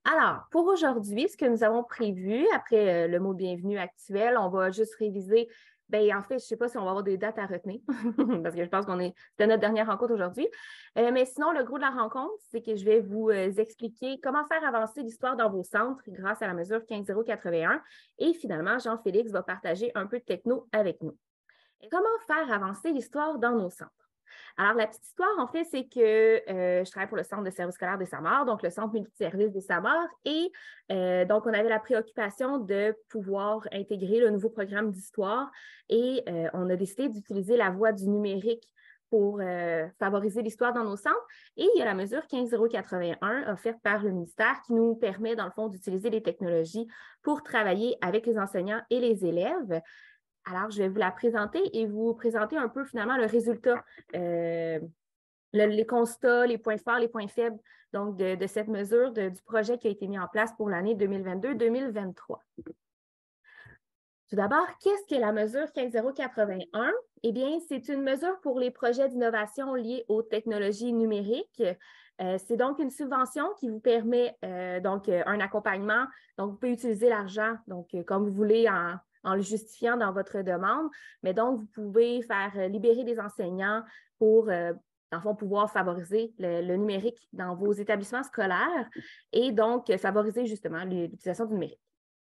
Alors, pour aujourd'hui, ce que nous avons prévu, après le mot bienvenue actuel, on va juste réviser. En fait, je ne sais pas si on va avoir des dates à retenir, parce que je pense c'était notre dernière rencontre aujourd'hui. Mais sinon, le gros de la rencontre, c'est que je vais vous expliquer comment faire avancer l'histoire dans vos centres grâce à la mesure 15081. Et finalement, Jean-Félix va partager un peu de techno avec nous. Et comment faire avancer l'histoire dans nos centres? Alors, la petite histoire, en fait, c'est que je travaille pour le Centre de services scolaires des Samars, donc le Centre multiservice des Samars, et donc on avait la préoccupation de pouvoir intégrer le nouveau programme d'histoire et on a décidé d'utiliser la voie du numérique pour favoriser l'histoire dans nos centres. Et il y a la mesure 15081 offerte par le ministère qui nous permet, dans le fond, d'utiliser les technologies pour travailler avec les enseignants et les élèves. Alors, je vais vous la présenter et vous présenter un peu finalement le résultat, les constats, les points forts, les points faibles donc de cette mesure du projet qui a été mis en place pour l'année 2022-2023. Tout d'abord, qu'est-ce que la mesure 15081? Eh bien, c'est une mesure pour les projets d'innovation liés aux technologies numériques. C'est donc une subvention qui vous permet un accompagnement. Donc, vous pouvez utiliser l'argent comme vous voulez en le justifiant dans votre demande, mais donc vous pouvez faire libérer des enseignants pour, dans le fond, pouvoir favoriser le numérique dans vos établissements scolaires et donc favoriser justement l'utilisation du numérique.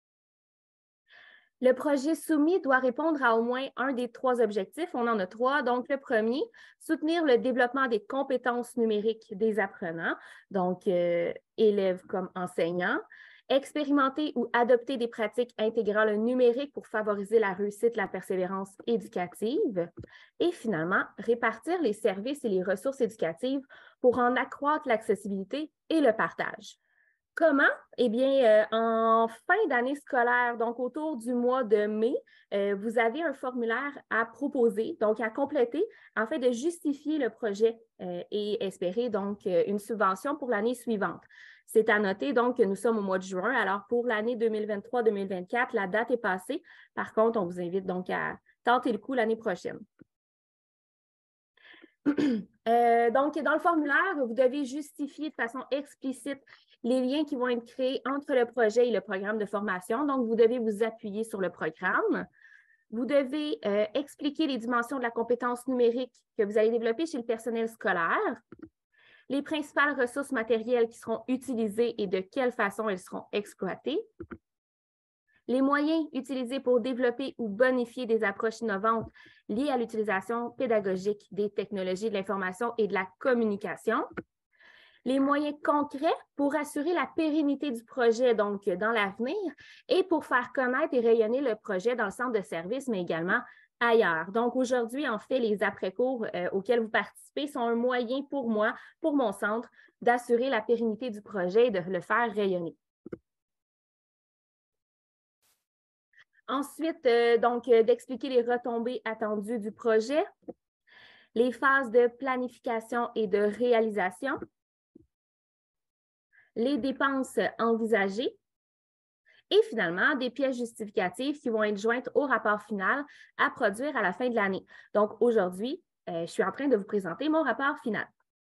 Le projet soumis doit répondre à au moins un des trois objectifs. On en a trois. Donc, le premier, soutenir le développement des compétences numériques des apprenants, donc élèves comme enseignants, expérimenter ou adopter des pratiques intégrant le numérique pour favoriser la réussite, la persévérance éducative et finalement, répartir les services et les ressources éducatives pour en accroître l'accessibilité et le partage. Comment? Eh bien, en fin d'année scolaire, donc autour du mois de mai, vous avez un formulaire à proposer, donc à compléter, afin de justifier le projet et espérer donc une subvention pour l'année suivante. C'est à noter donc que nous sommes au mois de juin. Alors, pour l'année 2023-2024, la date est passée. Par contre, on vous invite donc à tenter le coup l'année prochaine. Donc, dans le formulaire, vous devez justifier de façon explicite les liens qui vont être créés entre le projet et le programme de formation. Donc, vous devez vous appuyer sur le programme. Vous devez expliquer les dimensions de la compétence numérique que vous allez développer chez le personnel scolaire, les principales ressources matérielles qui seront utilisées et de quelle façon elles seront exploitées, les moyens utilisés pour développer ou bonifier des approches innovantes liées à l'utilisation pédagogique des technologies de l'information et de la communication, les moyens concrets pour assurer la pérennité du projet, donc dans l'avenir, et pour faire connaître et rayonner le projet dans le centre de service, mais également ailleurs. Donc aujourd'hui, en fait, les après-cours auxquels vous participez sont un moyen pour moi, pour mon centre, d'assurer la pérennité du projet et de le faire rayonner. Ensuite, d'expliquer les retombées attendues du projet, les phases de planification et de réalisation, les dépenses envisagées et finalement des pièces justificatives qui vont être jointes au rapport final à produire à la fin de l'année. Donc aujourd'hui, je suis en train de vous présenter mon rapport final.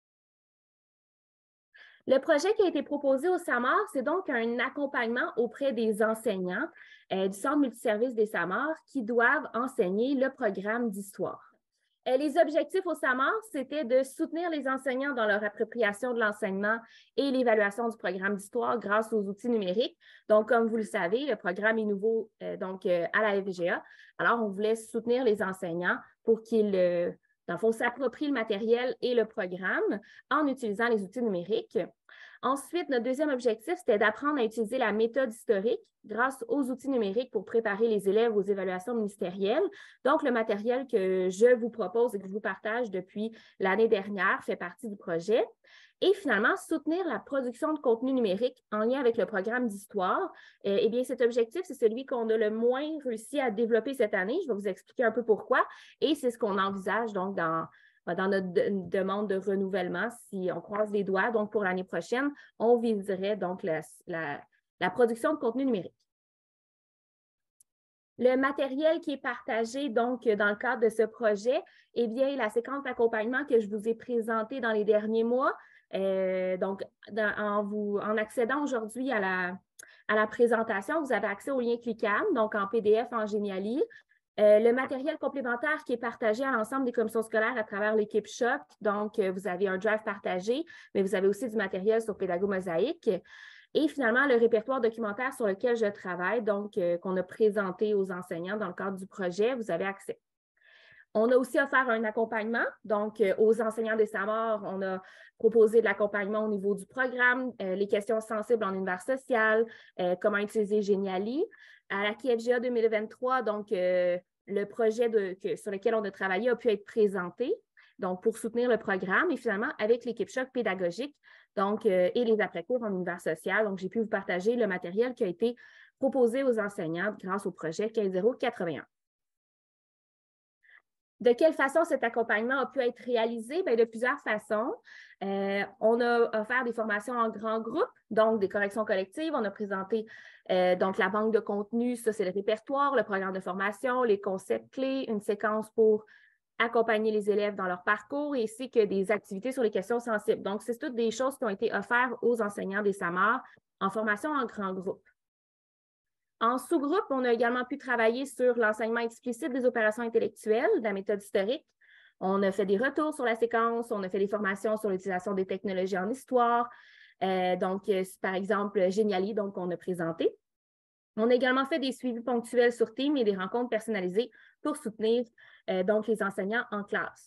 Le projet qui a été proposé au SAMAR, c'est donc un accompagnement auprès des enseignants du Centre multiservice des Samars qui doivent enseigner le programme d'histoire. Les objectifs au SAMAR, c'était de soutenir les enseignants dans leur appropriation de l'enseignement et l'évaluation du programme d'histoire grâce aux outils numériques. Donc, comme vous le savez, le programme est nouveau à la FGA. Alors, on voulait soutenir les enseignants pour qu'ils, dans le fond, s'approprient le matériel et le programme en utilisant les outils numériques. Ensuite, notre deuxième objectif, c'était d'apprendre à utiliser la méthode historique grâce aux outils numériques pour préparer les élèves aux évaluations ministérielles. Donc, le matériel que je vous propose et que je vous partage depuis l'année dernière fait partie du projet. Et finalement, soutenir la production de contenu numérique en lien avec le programme d'histoire. Eh bien, cet objectif, c'est celui qu'on a le moins réussi à développer cette année. Je vais vous expliquer un peu pourquoi. Et c'est ce qu'on envisage donc dans notre demande de renouvellement, si on croise les doigts. Donc, pour l'année prochaine, on viserait donc la production de contenu numérique. Le matériel qui est partagé donc dans le cadre de ce projet, eh bien, la séquence d'accompagnement que je vous ai présentée dans les derniers mois, Donc, en accédant aujourd'hui à la présentation, vous avez accès au lien cliquable, donc en PDF en Geniali. Le matériel complémentaire qui est partagé à l'ensemble des commissions scolaires à travers l'équipe Choc. Donc, vous avez un drive partagé, mais vous avez aussi du matériel sur Pédago-Mosaïque. Et finalement, le répertoire documentaire sur lequel je travaille, donc qu'on a présenté aux enseignants dans le cadre du projet, vous avez accès. On a aussi offert un accompagnement, donc aux enseignants des SAMAR, on a proposé de l'accompagnement au niveau du programme, les questions sensibles en univers social, comment utiliser Geniali. À la KFGA 2023, donc le projet sur lequel on a travaillé a pu être présenté, donc pour soutenir le programme et finalement avec l'équipe Choc pédagogique, donc et les après-cours en univers social. Donc, j'ai pu vous partager le matériel qui a été proposé aux enseignants grâce au projet 15081. De quelle façon cet accompagnement a pu être réalisé? Bien, de plusieurs façons. On a offert des formations en grand groupe, donc des corrections collectives. On a présenté donc la banque de contenu, ça c'est le répertoire, le programme de formation, les concepts clés, une séquence pour accompagner les élèves dans leur parcours ainsi que des activités sur les questions sensibles. Donc, c'est toutes des choses qui ont été offertes aux enseignants des SAMAR en formation en grand groupe. En sous-groupe, on a également pu travailler sur l'enseignement explicite des opérations intellectuelles, de la méthode historique. On a fait des retours sur la séquence, on a fait des formations sur l'utilisation des technologies en histoire. Donc, par exemple, Geniali, donc on a présenté. On a également fait des suivis ponctuels sur Teams et des rencontres personnalisées pour soutenir donc les enseignants en classe.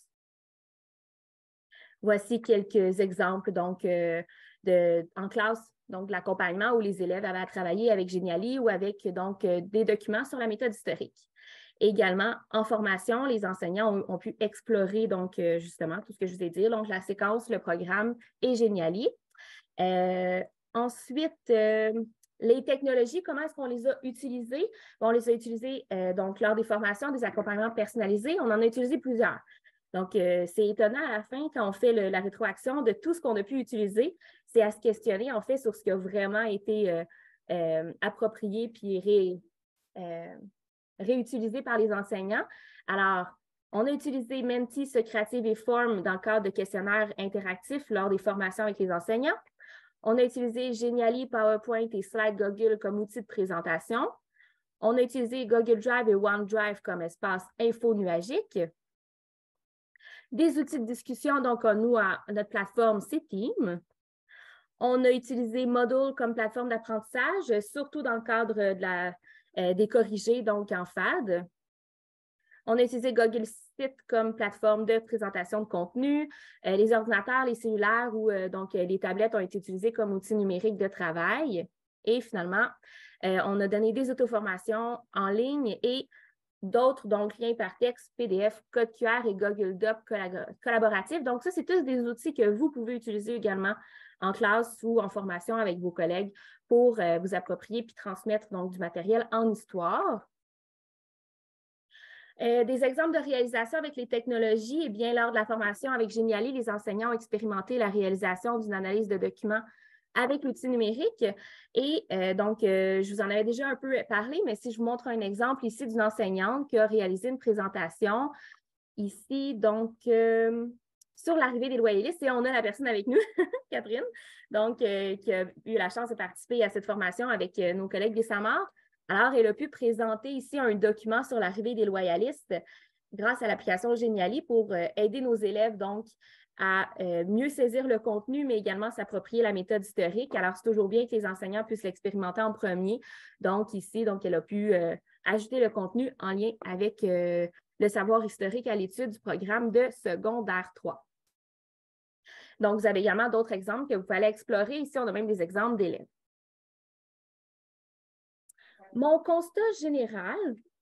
Voici quelques exemples donc, en classe, donc l'accompagnement où les élèves avaient à travailler avec Geniali ou avec donc, des documents sur la méthode historique. Également, en formation, les enseignants ont pu explorer donc, justement tout ce que je vous ai dit, donc la séquence, le programme et Geniali. Ensuite, les technologies, comment est-ce qu'on les a utilisées? On les a utilisées donc, lors des formations, des accompagnements personnalisés. On en a utilisé plusieurs. Donc, c'est étonnant à la fin, quand on fait la rétroaction de tout ce qu'on a pu utiliser, c'est à se questionner, en fait, sur ce qui a vraiment été approprié puis réutilisé par les enseignants. Alors, on a utilisé Menti, Socrative et Form dans le cadre de questionnaires interactifs lors des formations avec les enseignants. On a utilisé Geniali, PowerPoint et Slide Google comme outil de présentation. On a utilisé Google Drive et OneDrive comme espace info nuagique. Des outils de discussion, donc nous, à notre plateforme, c'est Teams. On a utilisé Moodle comme plateforme d'apprentissage, surtout dans le cadre des corrigés, donc en FAD. On a utilisé Google Site comme plateforme de présentation de contenu. Les ordinateurs, les cellulaires ou donc les tablettes ont été utilisés comme outils numériques de travail. Et finalement, on a donné des auto-formations en ligne et d'autres, donc liens par texte, PDF, code QR et Google Doc collaboratif. Donc, ça, c'est tous des outils que vous pouvez utiliser également en classe ou en formation avec vos collègues pour vous approprier puis transmettre donc du matériel en histoire. Des exemples de réalisation avec les technologies, eh bien, lors de la formation avec Geniali, les enseignants ont expérimenté la réalisation d'une analyse de documents avec l'outil numérique. Et donc, je vous en avais déjà un peu parlé, mais si je vous montre un exemple ici d'une enseignante qui a réalisé une présentation ici, donc, sur l'arrivée des loyalistes, et on a la personne avec nous, Catherine, donc, qui a eu la chance de participer à cette formation avec nos collègues des SAMAR. Alors, elle a pu présenter ici un document sur l'arrivée des loyalistes grâce à l'application Geniali pour aider nos élèves donc à mieux saisir le contenu, mais également s'approprier la méthode historique. Alors, c'est toujours bien que les enseignants puissent l'expérimenter en premier. Donc, ici, donc, elle a pu ajouter le contenu en lien avec le savoir historique à l'étude du programme de secondaire 3. Donc, vous avez également d'autres exemples que vous pouvez aller explorer. Ici, on a même des exemples d'élèves. Mon constat général,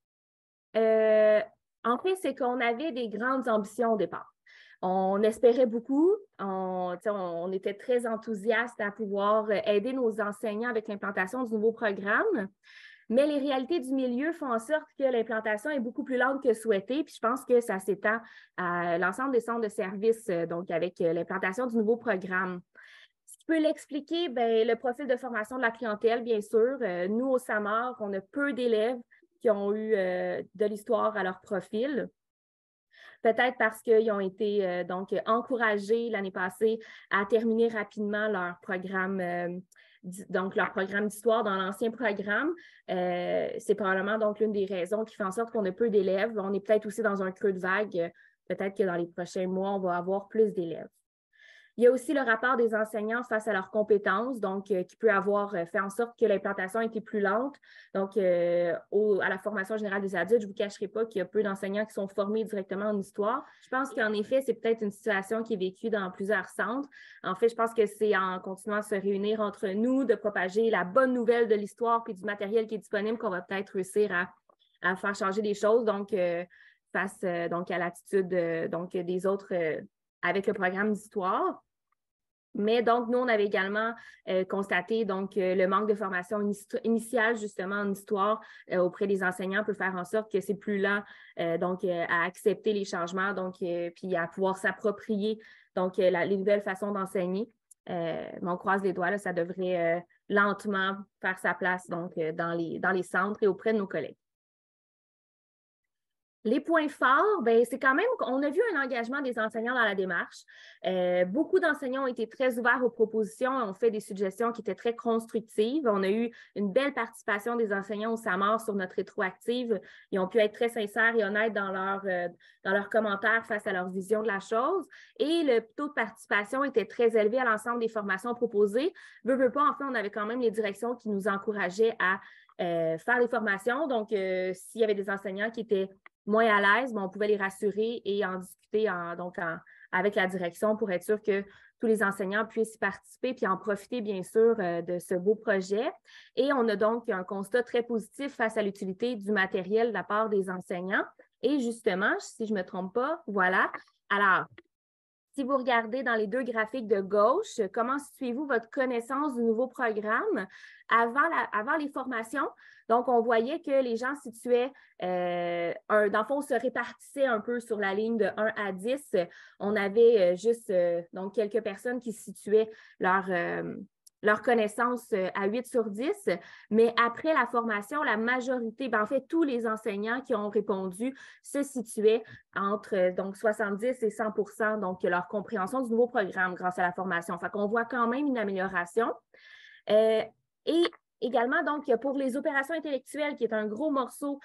en fait, c'est qu'on avait des grandes ambitions au départ. On espérait beaucoup, on était très enthousiastes à pouvoir aider nos enseignants avec l'implantation du nouveau programme, mais les réalités du milieu font en sorte que l'implantation est beaucoup plus lente que souhaité, puis je pense que ça s'étend à l'ensemble des centres de services, donc avec l'implantation du nouveau programme. Ce qui peut l'expliquer, bien, le profil de formation de la clientèle, bien sûr. Nous, au SAMAR, on a peu d'élèves qui ont eu de l'histoire à leur profil. peut-être parce qu'ils ont été donc encouragés l'année passée à terminer rapidement leur programme d'histoire dans l'ancien programme. C'est probablement donc l'une des raisons qui fait en sorte qu'on a peu d'élèves. On est peut-être aussi dans un creux de vague. Peut-être que dans les prochains mois, on va avoir plus d'élèves. Il y a aussi le rapport des enseignants face à leurs compétences, donc qui peut avoir fait en sorte que l'implantation a été plus lente. Donc, à la formation générale des adultes, je ne vous cacherai pas qu'il y a peu d'enseignants qui sont formés directement en histoire. Je pense qu'en effet, c'est peut-être une situation qui est vécue dans plusieurs centres. En fait, je pense que c'est en continuant à se réunir entre nous, de propager la bonne nouvelle de l'histoire puis du matériel qui est disponible qu'on va peut-être réussir à faire changer des choses. Donc, face donc à l'attitude des autres avec le programme d'histoire. Mais donc, nous, on avait également constaté le manque de formation initiale, justement, en histoire auprès des enseignants peut faire en sorte que c'est plus lent à accepter les changements, puis à pouvoir s'approprier les nouvelles façons d'enseigner. Mais on croise les doigts, là, ça devrait lentement faire sa place dans les centres et auprès de nos collègues. Les points forts, c'est quand même qu'on a vu un engagement des enseignants dans la démarche. Beaucoup d'enseignants ont été très ouverts aux propositions, ont fait des suggestions qui étaient très constructives. On a eu une belle participation des enseignants au SAMAR sur notre rétroactive. Ils ont pu être très sincères et honnêtes dans leurs commentaires face à leur vision de la chose. Et le taux de participation était très élevé à l'ensemble des formations proposées. Veux pas, en fait, on avait quand même les directions qui nous encourageaient à faire les formations. Donc, s'il y avait des enseignants qui étaient moins à l'aise, on pouvait les rassurer et en discuter avec la direction pour être sûr que tous les enseignants puissent y participer puis en profiter, bien sûr, de ce beau projet. Et on a donc un constat très positif face à l'utilité du matériel de la part des enseignants. Et justement, si je ne me trompe pas, voilà. Alors, si vous regardez dans les deux graphiques de gauche, comment situez-vous votre connaissance du nouveau programme avant les formations? Donc, on voyait que les gens situaient, dans le fond, se répartissaient un peu sur la ligne de 1 à 10. On avait juste donc quelques personnes qui situaient leur connaissance à 8 sur 10, mais après la formation, la majorité, en fait, tous les enseignants qui ont répondu se situaient entre 70 et 100 donc leur compréhension du nouveau programme grâce à la formation. Fait qu'on voit quand même une amélioration. Et également, donc, pour les opérations intellectuelles, qui est un gros morceau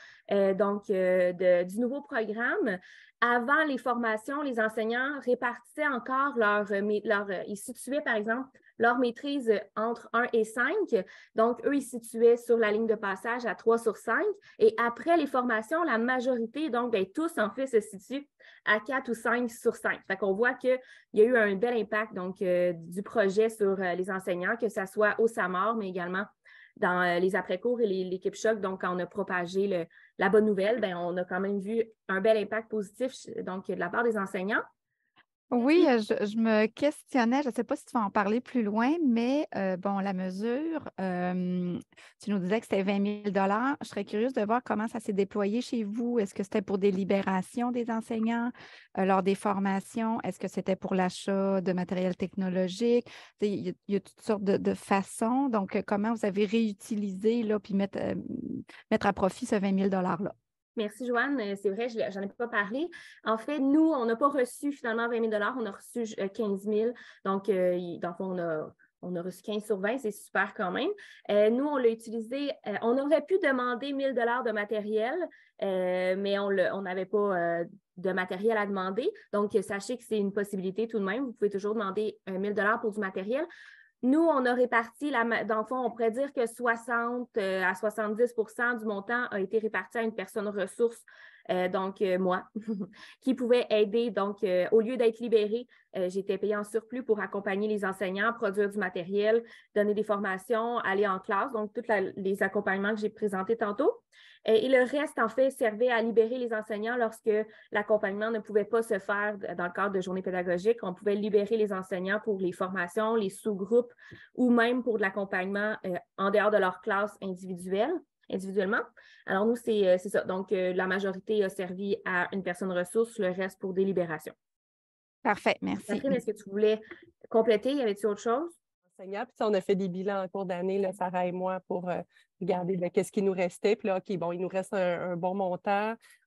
du nouveau programme, avant les formations, les enseignants répartissaient encore ils situaient, par exemple, leur maîtrise entre 1 et 5. Donc, eux, ils situaient sur la ligne de passage à 3 sur 5. Et après les formations, la majorité, donc, tous, en fait, se situent à 4 ou 5 sur 5. Fait qu'on voit qu'il y a eu un bel impact du projet sur les enseignants, que ce soit au SAMAR, mais également dans les après-cours et l'équipe choc. Donc, quand on a propagé la bonne nouvelle, on a quand même vu un bel impact positif de la part des enseignants. Oui, je me questionnais, je ne sais pas si tu vas en parler plus loin, mais la mesure, tu nous disais que c'était 20 000 $. Je serais curieuse de voir comment ça s'est déployé chez vous. Est-ce que c'était pour des libérations des enseignants lors des formations? Est-ce que c'était pour l'achat de matériel technologique? Il y a toutes sortes de façons. Donc, comment vous avez réutilisé là, puis mettre à profit ce 20 000 $-là? Merci, Joanne. C'est vrai, j'en ai pas parlé. En fait, nous, on n'a pas reçu finalement 20 000 $, on a reçu 15 000. Donc, dans le fond, on a reçu 15 sur 20, c'est super quand même. Nous, on l'a utilisé, on aurait pu demander 1 000 $ de matériel, mais on n'avait pas de matériel à demander. Donc, sachez que c'est une possibilité tout de même. Vous pouvez toujours demander 1 000 $ pour du matériel. Nous, on a réparti, dans le fond, on pourrait dire que 60 à 70 du montant a été réparti à une personne ressource, moi, qui pouvait aider. Donc, au lieu d'être libérée, j'étais payée en surplus pour accompagner les enseignants, produire du matériel, donner des formations, aller en classe, donc tous les accompagnements que j'ai présentés tantôt. Et le reste, en fait, servait à libérer les enseignants lorsque l'accompagnement ne pouvait pas se faire dans le cadre de journées pédagogiques. On pouvait libérer les enseignants pour les formations, les sous-groupes ou même pour de l'accompagnement en dehors de leur classe individuellement. Alors, nous, c'est ça. Donc, la majorité a servi à une personne ressource, le reste pour des libérations. Parfait, merci. Catherine, est-ce que tu voulais compléter? Y avait-il autre chose? Puis on a fait des bilans en cours d'année, là, Sarah et moi, pour regarder qu'est-ce qui nous restait. Puis là, OK, bon, il nous reste un bon montant.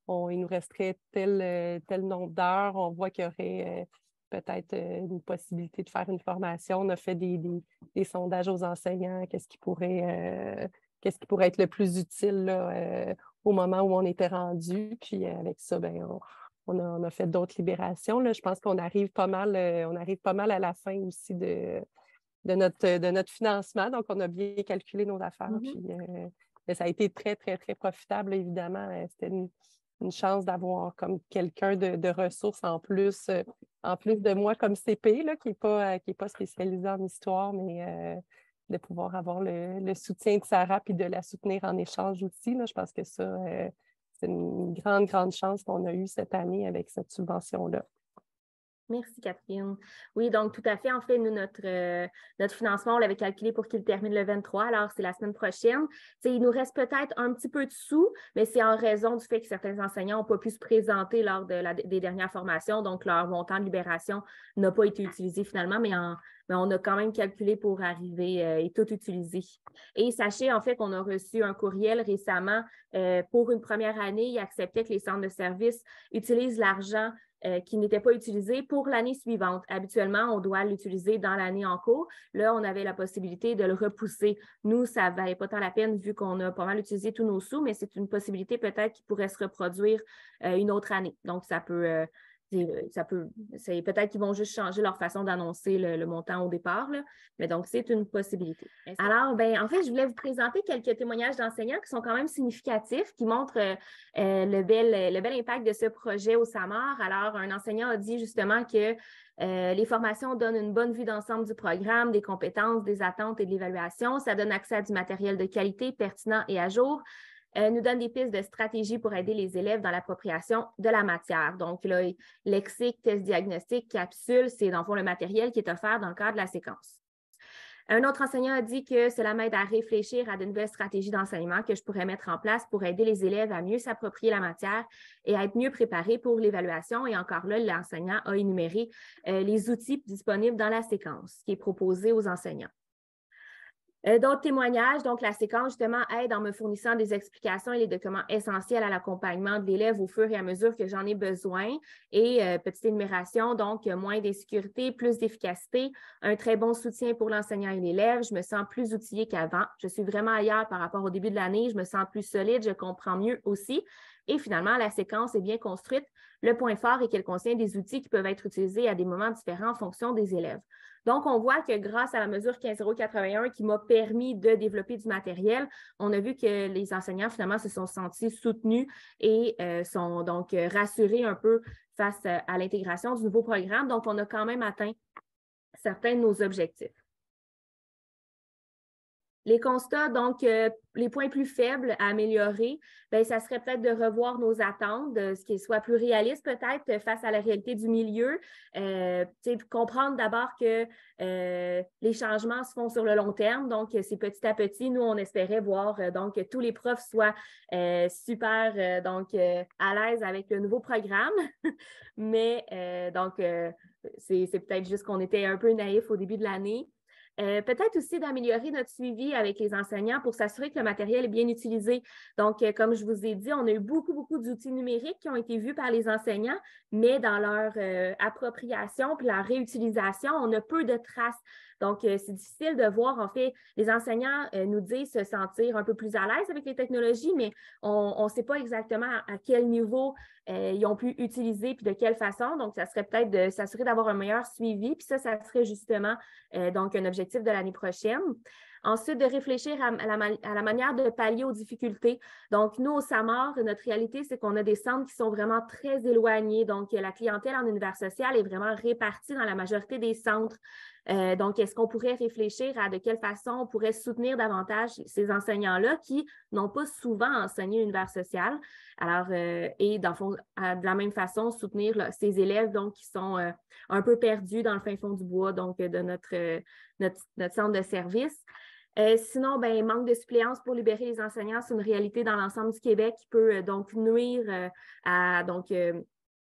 il nous resterait tel nombre d'heures, on voit qu'il y aurait peut-être une possibilité de faire une formation. On a fait des sondages aux enseignants, qu'est-ce qui pourrait être le plus utile là, au moment où on était rendu. Puis avec ça, ben, on a fait d'autres libérations. Là. Je pense qu'on arrive pas mal à la fin aussi de notre financement. Donc, on a bien calculé nos affaires. Puis, ça a été très, très, très profitable, évidemment. C'était une chance d'avoir comme quelqu'un de ressources en plus de moi comme CP, là, qui n'est pas spécialisé en histoire, mais de pouvoir avoir le soutien de Sarah puis de la soutenir en échange aussi. Là, je pense que ça, c'est une grande, grande chance qu'on a eue cette année avec cette subvention-là. Merci, Catherine. Oui, donc tout à fait. En fait, nous, notre financement, on l'avait calculé pour qu'il termine le 23, alors c'est la semaine prochaine. Il nous reste peut-être un petit peu de sous, mais c'est en raison du fait que certains enseignants n'ont pas pu se présenter lors des dernières formations, donc leur montant de libération n'a pas été utilisé finalement, mais on a quand même calculé pour arriver et tout utiliser. Et sachez en fait qu'on a reçu un courriel récemment pour une première année. Ils acceptaient que les centres de services utilisent l'argent qui n'était pas utilisé pour l'année suivante. Habituellement, on doit l'utiliser dans l'année en cours. Là, on avait la possibilité de le repousser. Nous, ça ne valait pas tant la peine vu qu'on a pas mal utilisé tous nos sous, mais c'est une possibilité peut-être qui pourrait se reproduire une autre année. Donc, c'est peut-être qu'ils vont juste changer leur façon d'annoncer le montant au départ, là. Mais donc, c'est une possibilité. Alors, en fait, je voulais vous présenter quelques témoignages d'enseignants qui sont quand même significatifs, qui montrent le bel impact de ce projet au SAMAR. Alors, un enseignant a dit justement que les formations donnent une bonne vue d'ensemble du programme, des compétences, des attentes et de l'évaluation. Ça donne accès à du matériel de qualité, pertinent et à jour. Nous donne des pistes de stratégie pour aider les élèves dans l'appropriation de la matière. Donc, là, lexique, test diagnostic, capsule, c'est dans le fond le matériel qui est offert dans le cadre de la séquence. Un autre enseignant a dit que cela m'aide à réfléchir à de nouvelles stratégies d'enseignement que je pourrais mettre en place pour aider les élèves à mieux s'approprier la matière et à être mieux préparés pour l'évaluation. Et encore là, l'enseignant a énuméré les outils disponibles dans la séquence qui est proposée aux enseignants. D'autres témoignages, donc la séquence justement aide en me fournissant des explications et les documents essentiels à l'accompagnement de l'élève au fur et à mesure que j'en ai besoin. Et petite énumération, donc moins d'insécurité, plus d'efficacité, un très bon soutien pour l'enseignant et l'élève. Je me sens plus outillée qu'avant. Je suis vraiment ailleurs par rapport au début de l'année. Je me sens plus solide, je comprends mieux aussi. Et finalement, la séquence est bien construite. Le point fort est qu'elle contient des outils qui peuvent être utilisés à des moments différents en fonction des élèves. Donc, on voit que grâce à la mesure 15.081 qui m'a permis de développer du matériel, on a vu que les enseignants, finalement, se sont sentis soutenus et sont donc rassurés un peu face à l'intégration du nouveau programme. Donc, on a quand même atteint certains de nos objectifs. Les constats, donc, les points plus faibles à améliorer, ça serait peut-être de revoir nos attentes, ce qui soit plus réaliste peut-être face à la réalité du milieu. Comprendre d'abord que les changements se font sur le long terme, donc c'est petit à petit. Nous, on espérait voir donc que tous les profs soient super à l'aise avec le nouveau programme, mais c'est peut-être juste qu'on était un peu naïfs au début de l'année. Peut-être aussi d'améliorer notre suivi avec les enseignants pour s'assurer que le matériel est bien utilisé. Donc, comme je vous ai dit, on a eu beaucoup, beaucoup d'outils numériques qui ont été vus par les enseignants, mais dans leur appropriation puis leur réutilisation, on a peu de traces. Donc, c'est difficile de voir, en fait, les enseignants nous disent se sentir un peu plus à l'aise avec les technologies, mais on ne sait pas exactement à quel niveau ils ont pu utiliser puis de quelle façon. Donc, ça serait peut-être de s'assurer d'avoir un meilleur suivi. Puis ça serait justement donc un objectif de l'année prochaine. Ensuite, de réfléchir à la manière de pallier aux difficultés. Donc, nous, au SAMAR, notre réalité, c'est qu'on a des centres qui sont vraiment très éloignés. Donc, la clientèle en univers social est vraiment répartie dans la majorité des centres. Donc, est-ce qu'on pourrait réfléchir à de quelle façon on pourrait soutenir davantage ces enseignants-là qui n'ont pas souvent enseigné l'univers social? Alors, et dans le fond, de la même façon, soutenir là, ces élèves donc, qui sont un peu perdus dans le fin fond du bois, donc de notre centre de service. Sinon, manque de suppléance pour libérer les enseignants, c'est une réalité dans l'ensemble du Québec qui peut donc nuire à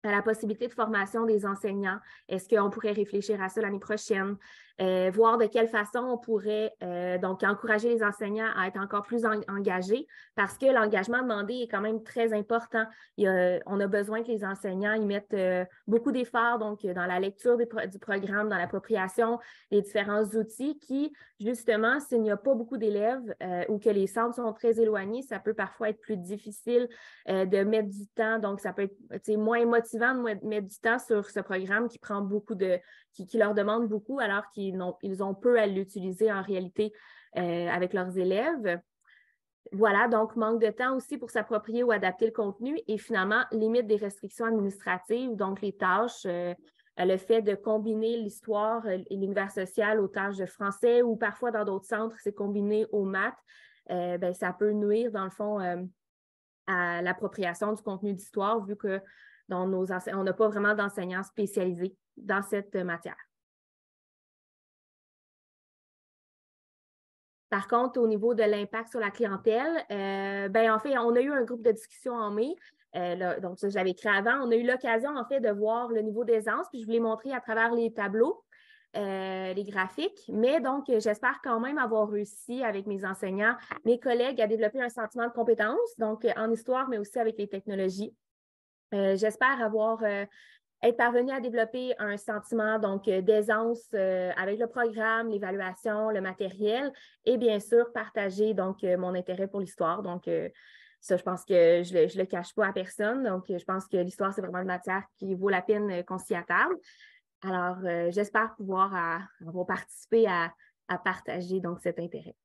à la possibilité de formation des enseignants. Est-ce qu'on pourrait réfléchir à ça l'année prochaine? Voir de quelle façon on pourrait donc encourager les enseignants à être encore plus engagés parce que l'engagement demandé est quand même très important. On a besoin que les enseignants y mettent beaucoup d'efforts donc dans la lecture du programme, dans l'appropriation des différents outils qui, justement, s'il n'y a pas beaucoup d'élèves ou que les centres sont très éloignés, ça peut parfois être plus difficile de mettre du temps. Donc, ça peut être moins motivant de mettre du temps sur ce programme qui prend beaucoup qui leur demande beaucoup alors qu'ils ont peu à l'utiliser en réalité avec leurs élèves. Voilà, donc manque de temps aussi pour s'approprier ou adapter le contenu et finalement, limite des restrictions administratives, donc les tâches, le fait de combiner l'histoire et l'univers social aux tâches de français ou parfois dans d'autres centres, c'est combiné aux maths, ça peut nuire dans le fond à l'appropriation du contenu d'histoire vu que on n'a pas vraiment d'enseignants spécialisés dans cette matière. Par contre, au niveau de l'impact sur la clientèle, en fait, on a eu un groupe de discussion en mai. Donc, ça, je l'avais écrit avant. On a eu l'occasion, en fait, de voir le niveau d'aisance, puis je vous l'ai montré à travers les tableaux, les graphiques. Mais donc, j'espère quand même avoir réussi avec mes enseignants, mes collègues, à développer un sentiment de compétence, donc en histoire, mais aussi avec les technologies. J'espère être parvenu à développer un sentiment donc d'aisance avec le programme, l'évaluation, le matériel et bien sûr partager donc mon intérêt pour l'histoire. Donc, ça, je pense que je ne le cache pas à personne. Donc, je pense que l'histoire, c'est vraiment une matière qui vaut la peine qu'on s'y attarde. Alors, j'espère pouvoir avoir participé à partager donc cet intérêt.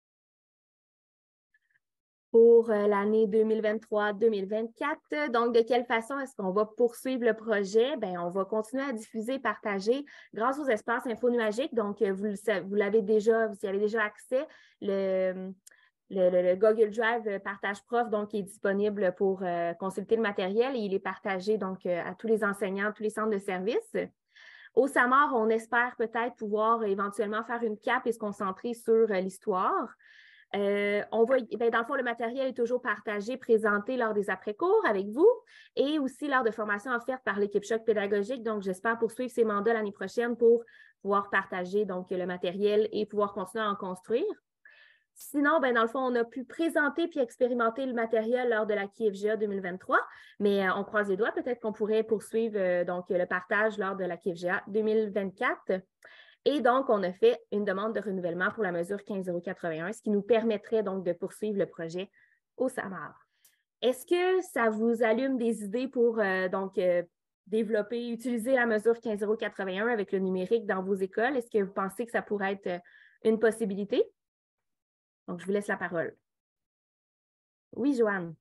Pour l'année 2023-2024. Donc, de quelle façon est-ce qu'on va poursuivre le projet? Bien, on va continuer à diffuser, partager grâce aux espaces infonuagiques. Donc, vous l'avez déjà, vous y avez déjà accès. Le Google Drive Partage Prof, donc, est disponible pour consulter le matériel et il est partagé donc à tous les enseignants, tous les centres de services. Au SAMAR, on espère peut-être pouvoir éventuellement faire une cape et se concentrer sur l'histoire. Dans le fond, le matériel est toujours partagé, présenté lors des après-cours avec vous et aussi lors de formations offertes par l'équipe Choc pédagogique. Donc, j'espère poursuivre ces mandats l'année prochaine pour pouvoir partager donc, le matériel et pouvoir continuer à en construire. Sinon, dans le fond, on a pu présenter puis expérimenter le matériel lors de la KIFGA 2023, mais on croise les doigts, peut-être qu'on pourrait poursuivre donc, le partage lors de la KIFGA 2024. Et donc, on a fait une demande de renouvellement pour la mesure 15081, ce qui nous permettrait donc de poursuivre le projet au SAMAR. Est-ce que ça vous allume des idées pour développer, utiliser la mesure 15081 avec le numérique dans vos écoles? Est-ce que vous pensez que ça pourrait être une possibilité? Donc, je vous laisse la parole. Oui, Joanne.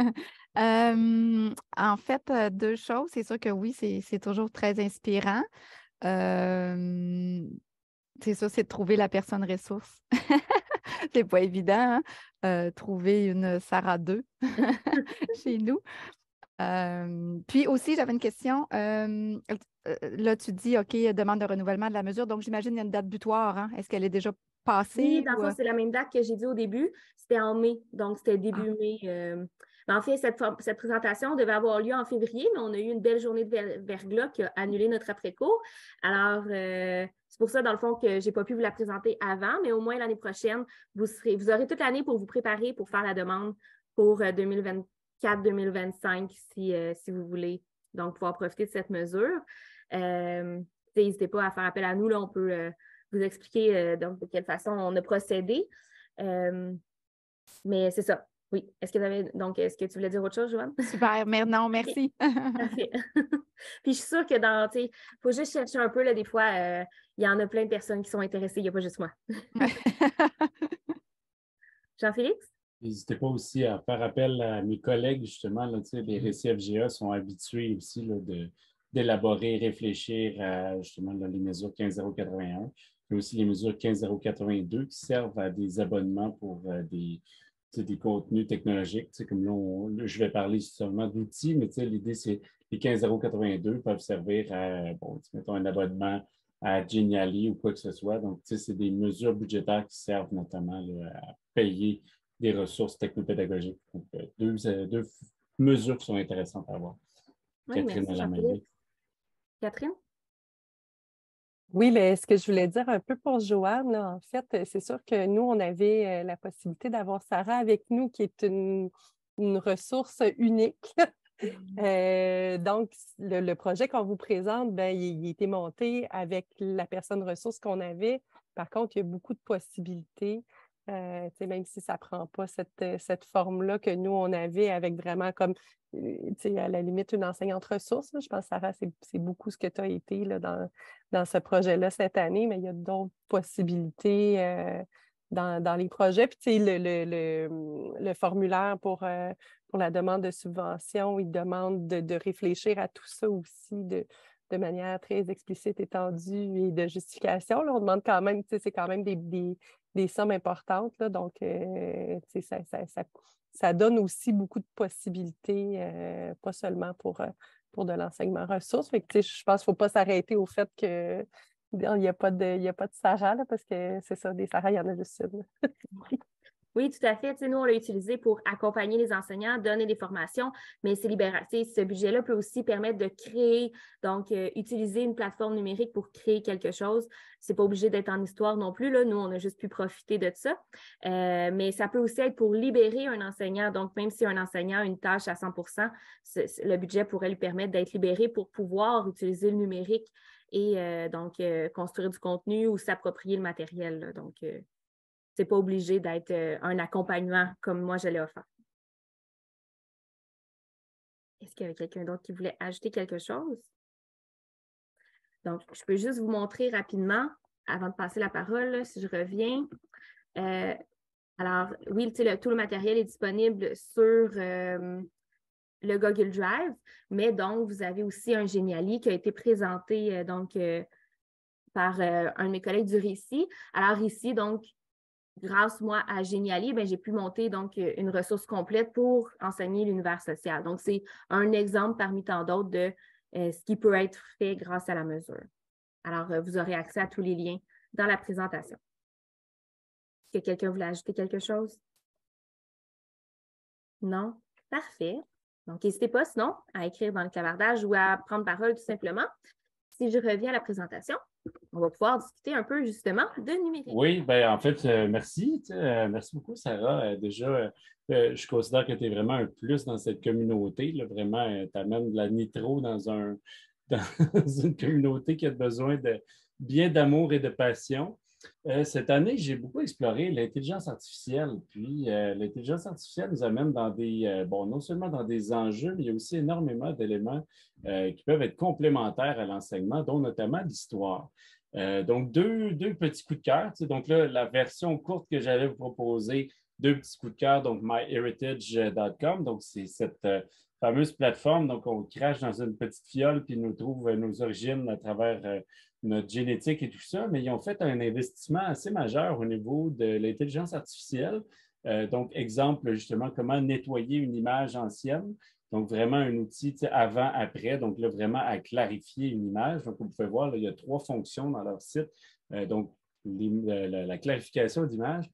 En fait, deux choses. C'est sûr que oui, c'est toujours très inspirant. C'est ça, c'est de trouver la personne ressource. C'est pas évident, hein? Trouver une Sarah 2 chez nous. Puis aussi, j'avais une question. Là, tu dis, OK, demande de renouvellement de la mesure. Donc, j'imagine qu'il y a une date butoir. Hein? Est-ce qu'elle est déjà passée? Oui, dans le fond, c'est la même date que j'ai dit au début. C'était en mai. Donc, c'était début mai. En fait, cette présentation devait avoir lieu en février, mais on a eu une belle journée de verglas qui a annulé notre après-cours. Alors, c'est pour ça, dans le fond, que je n'ai pas pu vous la présenter avant, mais au moins l'année prochaine, vous aurez toute l'année pour vous préparer pour faire la demande pour 2024-2025 si vous voulez. Donc, pouvoir profiter de cette mesure. N'hésitez pas à faire appel à nous. Là, on peut vous expliquer donc, de quelle façon on a procédé. Mais c'est ça. Oui. Est-ce que tu voulais dire autre chose, Joanne? Super. Non, merci. Parfait. Puis je suis sûre que il faut juste chercher un peu, là, des fois, il y en a plein de personnes qui sont intéressées, il n'y a pas juste moi. Jean-Félix? N'hésitez pas aussi à faire appel à mes collègues, justement. Là, les récits FGA sont habitués aussi là, d'élaborer, réfléchir à justement là, les mesures 15081. Il y a aussi les mesures 15082 qui servent à des abonnements pour des contenus technologiques. Comme là, je vais parler seulement d'outils, mais l'idée, c'est les 15082 peuvent servir à, mettons, un abonnement à Genially ou quoi que ce soit. Donc, c'est des mesures budgétaires qui servent notamment là, à payer des ressources technopédagogiques. Donc, deux mesures qui sont intéressantes à avoir. Oui, Catherine merci, Alain-Maillé. Jean-Philippe. Catherine? Oui, mais ce que je voulais dire un peu pour Joanne, là, en fait, c'est sûr que nous, on avait la possibilité d'avoir Sarah avec nous, qui est une ressource unique. Donc, le projet qu'on vous présente, ben, il était monté avec la personne ressource qu'on avait. Par contre, il y a beaucoup de possibilités, même si ça ne prend pas cette forme-là que nous, on avait avec vraiment comme, à la limite, une enseignante ressource. Là. Je pense, Sarah, c'est beaucoup ce que tu as été là, dans ce projet-là cette année, mais il y a d'autres possibilités dans les projets. Puis, tu sais, le formulaire pour la demande de subvention, il demande de réfléchir à tout ça aussi de manière très explicite, étendue et de justification. Là, on demande quand même, tu sais, c'est quand même des sommes importantes. Là, donc, tu sais, ça donne aussi beaucoup de possibilités, pas seulement pour de l'enseignement ressources. Fait que, tu sais, je pense qu'il ne faut pas s'arrêter au fait que il n'y a pas de Sarah, là, parce que c'est ça, des Sarah, il y en a juste une. Oui, tout à fait. Tu sais, nous, on l'a utilisé pour accompagner les enseignants, donner des formations, mais c'est libératif. Ce budget-là peut aussi permettre de créer, donc utiliser une plateforme numérique pour créer quelque chose. C'est pas obligé d'être en histoire non plus. Là. Nous, on a juste pu profiter de ça. Mais ça peut aussi être pour libérer un enseignant. Donc, même si un enseignant a une tâche à 100 le budget pourrait lui permettre d'être libéré pour pouvoir utiliser le numérique et construire du contenu ou s'approprier le matériel. Là. Donc, c'est pas obligé d'être un accompagnement comme moi je l'ai offert. Est-ce qu'il y avait quelqu'un d'autre qui voulait ajouter quelque chose? Donc, je peux juste vous montrer rapidement, avant de passer la parole, là, si je reviens. Alors, oui, tout le matériel est disponible sur le Google Drive, mais donc, vous avez aussi un Geniali qui a été présenté par un de mes collègues du Récit. Alors ici, donc, grâce, moi, à Geniali, j'ai pu monter donc une ressource complète pour enseigner l'univers social. Donc, c'est un exemple parmi tant d'autres de ce qui peut être fait grâce à la mesure. Alors, vous aurez accès à tous les liens dans la présentation. Est-ce que quelqu'un voulait ajouter quelque chose? Non? Parfait. Donc, n'hésitez pas, sinon, à écrire dans le clavardage ou à prendre parole tout simplement. Si je reviens à la présentation, on va pouvoir discuter un peu justement de numérique. Oui, ben en fait, merci. Merci beaucoup, Sarah. Déjà, je considère que tu es vraiment un plus dans cette communauté. Là, vraiment, tu amènes de la nitro dans une communauté qui a besoin de bien d'amour et de passion. Cette année, j'ai beaucoup exploré l'intelligence artificielle. Puis, l'intelligence artificielle nous amène dans non seulement dans des enjeux, mais il y a aussi énormément d'éléments qui peuvent être complémentaires à l'enseignement, dont notamment l'histoire. Donc, deux petits coups de cœur. Donc là, la version courte que j'allais vous proposer, deux petits coups de cœur, donc myheritage.com. Donc, c'est cette fameuse plateforme. Donc, on crache dans une petite fiole puis nous trouve nos origines à travers notre génétique et tout ça. Mais ils ont fait un investissement assez majeur au niveau de l'intelligence artificielle. Donc, exemple, justement, comment nettoyer une image ancienne. Donc, vraiment un outil avant-après. Donc, là, vraiment à clarifier une image. Donc, vous pouvez voir, là, il y a 3 fonctions dans leur site. Donc, la clarification d'image,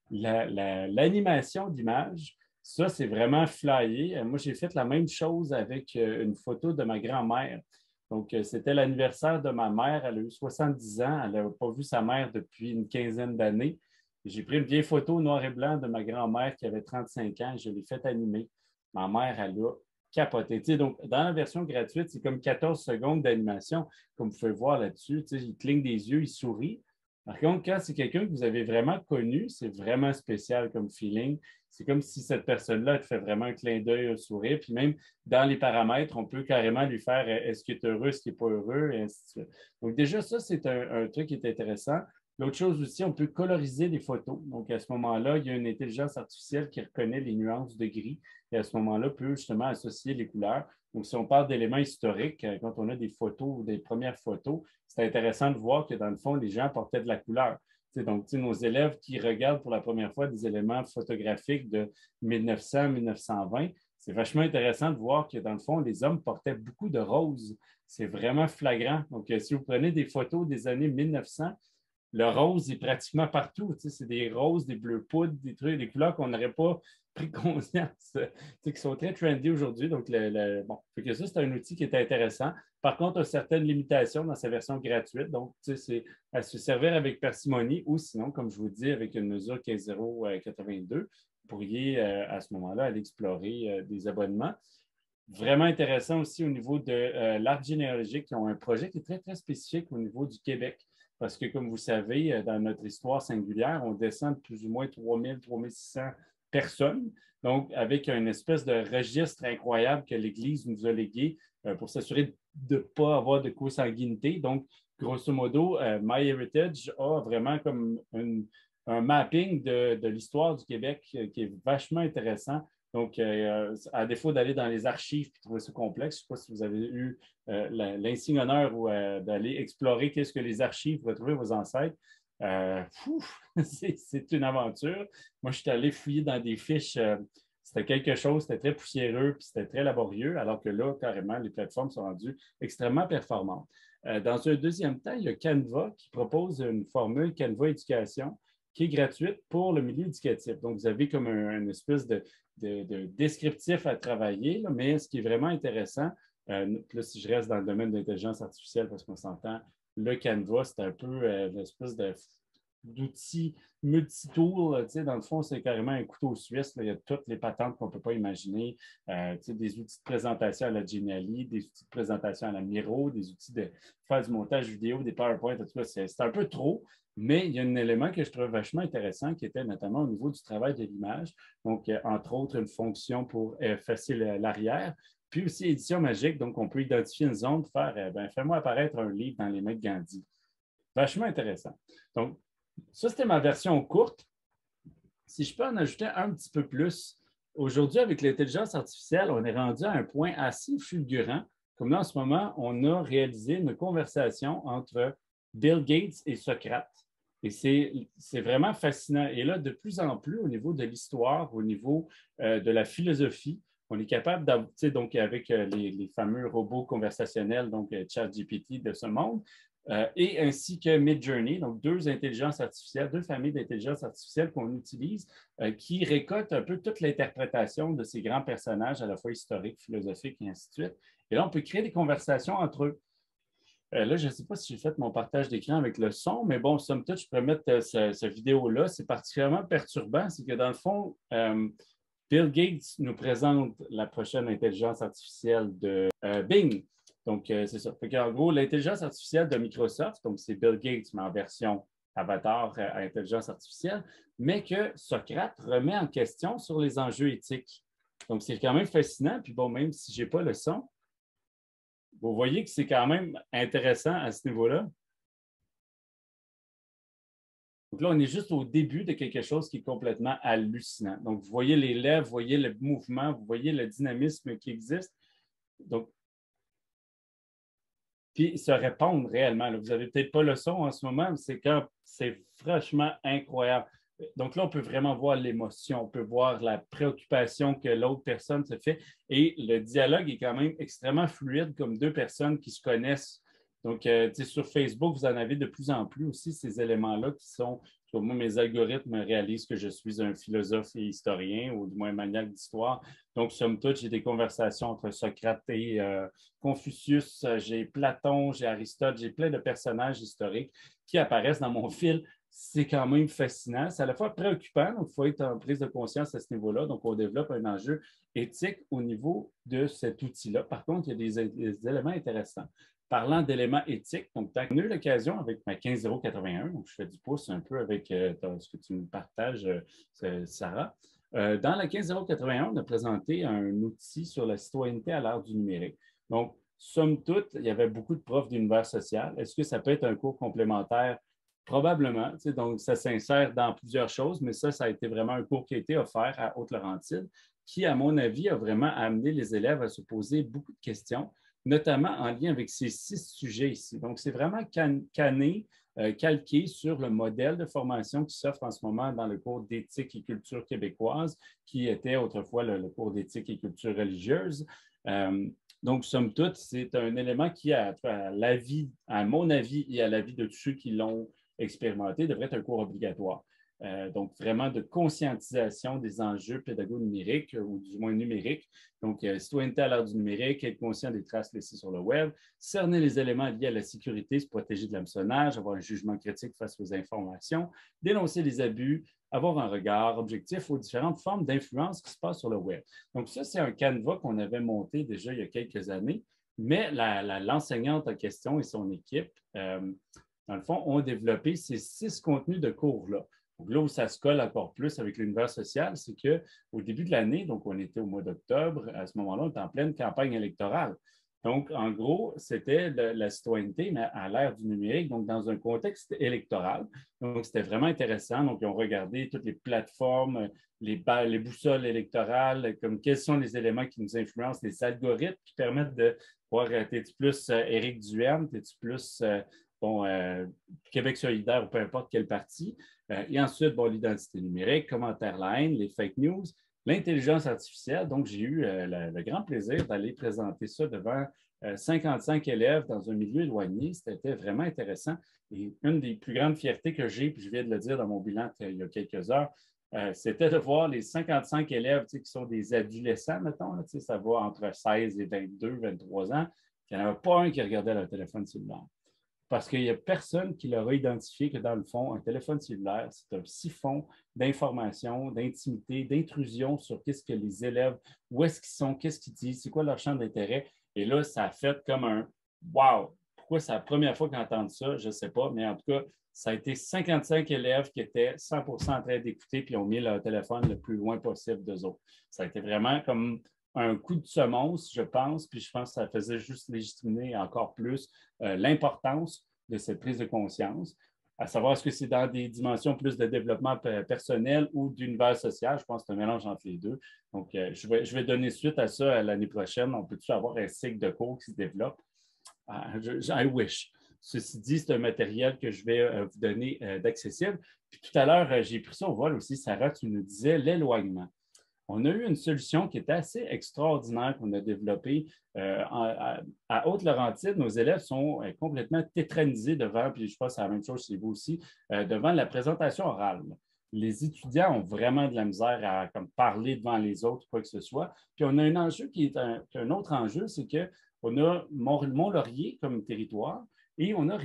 l'animation d'image, ça, c'est vraiment flyé. Moi, j'ai fait la même chose avec une photo de ma grand-mère. Donc, c'était l'anniversaire de ma mère. Elle a eu 70 ans. Elle n'a pas vu sa mère depuis une quinzaine d'années. J'ai pris une vieille photo noir et blanc de ma grand-mère qui avait 35 ans et je l'ai fait animer. Ma mère, elle a capoté. Donc, dans la version gratuite, c'est comme 14 secondes d'animation, comme vous pouvez voir là-dessus. Il cligne des yeux, il sourit. Par contre, quand c'est quelqu'un que vous avez vraiment connu, c'est vraiment spécial comme feeling. C'est comme si cette personne-là te fait vraiment un clin d'œil, un sourire. Puis même dans les paramètres, on peut carrément lui faire est-ce qu'il est heureux, est-ce qu'il n'est pas heureux, et ainsi de suite. Donc, déjà, ça, c'est un truc qui est intéressant. L'autre chose aussi, on peut coloriser les photos. Donc, à ce moment-là, il y a une intelligence artificielle qui reconnaît les nuances de gris et à ce moment-là, peut justement associer les couleurs. Donc, si on parle d'éléments historiques, quand on a des photos ou des premières photos, c'est intéressant de voir que dans le fond, les gens portaient de la couleur. Donc, nos élèves qui regardent pour la première fois des éléments photographiques de 1900-1920, c'est vachement intéressant de voir que dans le fond, les hommes portaient beaucoup de roses. C'est vraiment flagrant. Donc, si vous prenez des photos des années 1900, le rose est pratiquement partout. C'est des roses, des bleus poudres, des trucs, des couleurs qu'on n'aurait pas pris conscience, qui sont très trendy aujourd'hui. Donc, bon, fait que ça, c'est un outil qui est intéressant. Par contre, il a certaines limitations dans sa version gratuite. Donc, c'est à se servir avec parcimonie ou sinon, comme je vous dis, avec une mesure 15,082, vous pourriez à ce moment-là aller explorer des abonnements. Vraiment intéressant aussi au niveau de l'arbre généalogique, qui ont un projet qui est très, très spécifique au niveau du Québec. Parce que, comme vous savez, dans notre histoire singulière, on descend de plus ou moins 3000, 3600 personnes. Donc, avec une espèce de registre incroyable que l'Église nous a légué pour s'assurer de ne pas avoir de consanguinité. Donc, grosso modo, MyHeritage a vraiment comme un mapping de l'histoire du Québec qui est vachement intéressant. Donc, à défaut d'aller dans les archives et trouver ce complexe, je ne sais pas si vous avez eu l'insigne honneur ou d'aller explorer qu'est-ce que les archives pour retrouver vos ancêtres. C'est une aventure. Moi, je suis allé fouiller dans des fiches. C'était quelque chose, c'était très poussiéreux puis c'était très laborieux, alors que là, carrément, les plateformes sont rendues extrêmement performantes. Dans un deuxième temps, il y a Canva qui propose une formule Canva Éducation qui est gratuite pour le milieu éducatif. Donc, vous avez comme une espèce de descriptif à travailler, là, mais ce qui est vraiment intéressant, là, si je reste dans le domaine de l'intelligence artificielle, parce qu'on s'entend, le Canva, c'est un peu une espèce d'outil multi-tool. Dans le fond, c'est carrément un couteau suisse. Là. Il y a toutes les patentes qu'on ne peut pas imaginer. Des outils de présentation à la Geniali, des outils de présentation à la Miro, des outils de faire du montage vidéo, des PowerPoint, tout ça. C'est un peu trop. Mais il y a un élément que je trouve vachement intéressant qui était notamment au niveau du travail de l'image. Donc, entre autres, une fonction pour effacer l'arrière. Puis aussi, édition magique. Donc, on peut identifier une zone, faire fais-moi apparaître un livre dans les mains de Gandhi. Vachement intéressant. Donc, ça, c'était ma version courte. Si je peux en ajouter un petit peu plus, aujourd'hui, avec l'intelligence artificielle, on est rendu à un point assez fulgurant. Comme là, en ce moment, on a réalisé une conversation entre Bill Gates et Socrate. Et c'est vraiment fascinant. Et là, de plus en plus, au niveau de l'histoire, au niveau de la philosophie, on est capable, donc avec les fameux robots conversationnels, donc ChatGPT de ce monde, et ainsi que Midjourney, donc deux intelligences artificielles, deux familles d'intelligence artificielle qu'on utilise, qui récoltent un peu toute l'interprétation de ces grands personnages, à la fois historiques, philosophiques et ainsi de suite. Et là, on peut créer des conversations entre eux. Là, je ne sais pas si j'ai fait mon partage d'écran avec le son, mais bon, somme toute, je pourrais mettre cette vidéo-là. C'est particulièrement perturbant. C'est que dans le fond, Bill Gates nous présente la prochaine intelligence artificielle de Bing. Donc, c'est ça. En gros, l'intelligence artificielle de Microsoft, donc c'est Bill Gates, mais en version avatar à intelligence artificielle, mais que Socrate remet en question sur les enjeux éthiques. Donc, c'est quand même fascinant. Puis bon, même si je n'ai pas le son, vous voyez que c'est quand même intéressant à ce niveau-là. Donc là, on est juste au début de quelque chose qui est complètement hallucinant. Donc, vous voyez les lèvres, vous voyez le mouvement, vous voyez le dynamisme qui existe. Donc, puis se répondre réellement. Là, vous n'avez peut-être pas le son en ce moment, mais c'est franchement incroyable. Donc là, on peut vraiment voir l'émotion, on peut voir la préoccupation que l'autre personne se fait. Et le dialogue est quand même extrêmement fluide, comme deux personnes qui se connaissent. Donc, sur Facebook, vous en avez de plus en plus aussi ces éléments-là qui sont, moi, mes algorithmes réalisent que je suis un philosophe et historien, ou du moins un maniaque d'histoire. Donc, somme toute, j'ai des conversations entre Socrate et Confucius, j'ai Platon, j'ai Aristote, j'ai plein de personnages historiques qui apparaissent dans mon fil. C'est quand même fascinant. C'est à la fois préoccupant, donc il faut être en prise de conscience à ce niveau-là. Donc, on développe un enjeu éthique au niveau de cet outil-là. Par contre, il y a des éléments intéressants. Parlant d'éléments éthiques, donc, tu as eu l'occasion avec ma 15081, donc je fais du pouce un peu avec ce que tu me partages, Sarah. Dans la 15081, on a présenté un outil sur la citoyenneté à l'ère du numérique. Donc, somme toute, il y avait beaucoup de profs d'univers social. Est-ce que ça peut être un cours complémentaire? Probablement. Donc, ça s'insère dans plusieurs choses, mais ça a été vraiment un cours qui a été offert à Haute-Laurentide, qui, à mon avis, a vraiment amené les élèves à se poser beaucoup de questions, notamment en lien avec ces 6 sujets ici. Donc, c'est vraiment calqué sur le modèle de formation qui s'offre en ce moment dans le cours d'éthique et culture québécoise, qui était autrefois le cours d'éthique et culture religieuse. Donc, somme toute, c'est un élément qui, à mon avis et à l'avis de tous ceux qui l'ont expérimenté, devrait être un cours obligatoire. Donc, vraiment de conscientisation des enjeux pédago-numériques ou du moins numériques. Donc, citoyenneté à l'ère du numérique, être conscient des traces laissées sur le web, cerner les éléments liés à la sécurité, se protéger de l'hameçonnage, avoir un jugement critique face aux informations, dénoncer les abus, avoir un regard objectif aux différentes formes d'influence qui se passent sur le web. Donc, ça, c'est un canevas qu'on avait monté déjà il y a quelques années, mais l'enseignante en question et son équipe, dans le fond, ont développé ces 6 contenus de cours-là. Donc là où ça se colle encore plus avec l'univers social, c'est qu'au début de l'année, donc on était au mois d'octobre, à ce moment-là, on était en pleine campagne électorale. Donc, en gros, c'était la citoyenneté, mais à l'ère du numérique, donc dans un contexte électoral. Donc, c'était vraiment intéressant. Donc, ils ont regardé toutes les plateformes, les boussoles électorales, comme quels sont les éléments qui nous influencent, les algorithmes qui permettent de voir, t'es-tu plus Éric Duhaime, t'es-tu plus Québec solidaire ou peu importe quel parti. Et ensuite, l'identité numérique, commentaire la haine, les fake news, l'intelligence artificielle. Donc, j'ai eu le grand plaisir d'aller présenter ça devant 55 élèves dans un milieu éloigné. C'était vraiment intéressant. Et une des plus grandes fiertés que j'ai, puis je viens de le dire dans mon bilan il y a quelques heures, c'était de voir les 55 élèves qui sont des adolescents, mettons, là, ça va entre 16 et 22, 23 ans. Il n'y en avait pas un qui regardait leur téléphone cellulaire. Parce qu'il n'y a personne qui leur a identifié que, dans le fond, un téléphone cellulaire, c'est un siphon d'informations, d'intimité, d'intrusion sur qu'est-ce que les élèves, où est-ce qu'ils sont, qu'est-ce qu'ils disent, c'est quoi leur champ d'intérêt. Et là, ça a fait comme un « wow ». Pourquoi c'est la première fois qu'ils entendent ça? Je ne sais pas, mais en tout cas, ça a été 55 élèves qui étaient 100% en train d'écouter puis ont mis leur téléphone le plus loin possible d'eux autres. Ça a été vraiment comme un coup de semonce, je pense, puis je pense que ça faisait juste légitimer encore plus l'importance de cette prise de conscience, à savoir est-ce que c'est dans des dimensions plus de développement personnel ou d'univers social. Je pense que c'est un mélange entre les deux. Donc, je vais donner suite à ça l'année prochaine. On peut-tu avoir un cycle de cours qui se développe? I wish. Ceci dit, c'est un matériel que je vais vous donner d'accessible. Puis tout à l'heure, j'ai pris ça au vol aussi. Sarah, tu nous disais l'éloignement. On a eu une solution qui était assez extraordinaire qu'on a développée à Haute-Laurentide. Nos élèves sont complètement tétranisés devant, puis je pense que c'est la même chose chez vous aussi, devant la présentation orale. Les étudiants ont vraiment de la misère à parler devant les autres, quoi que ce soit. Puis on a un enjeu qui est un autre enjeu, c'est qu'on a Mont-Laurier comme territoire et on a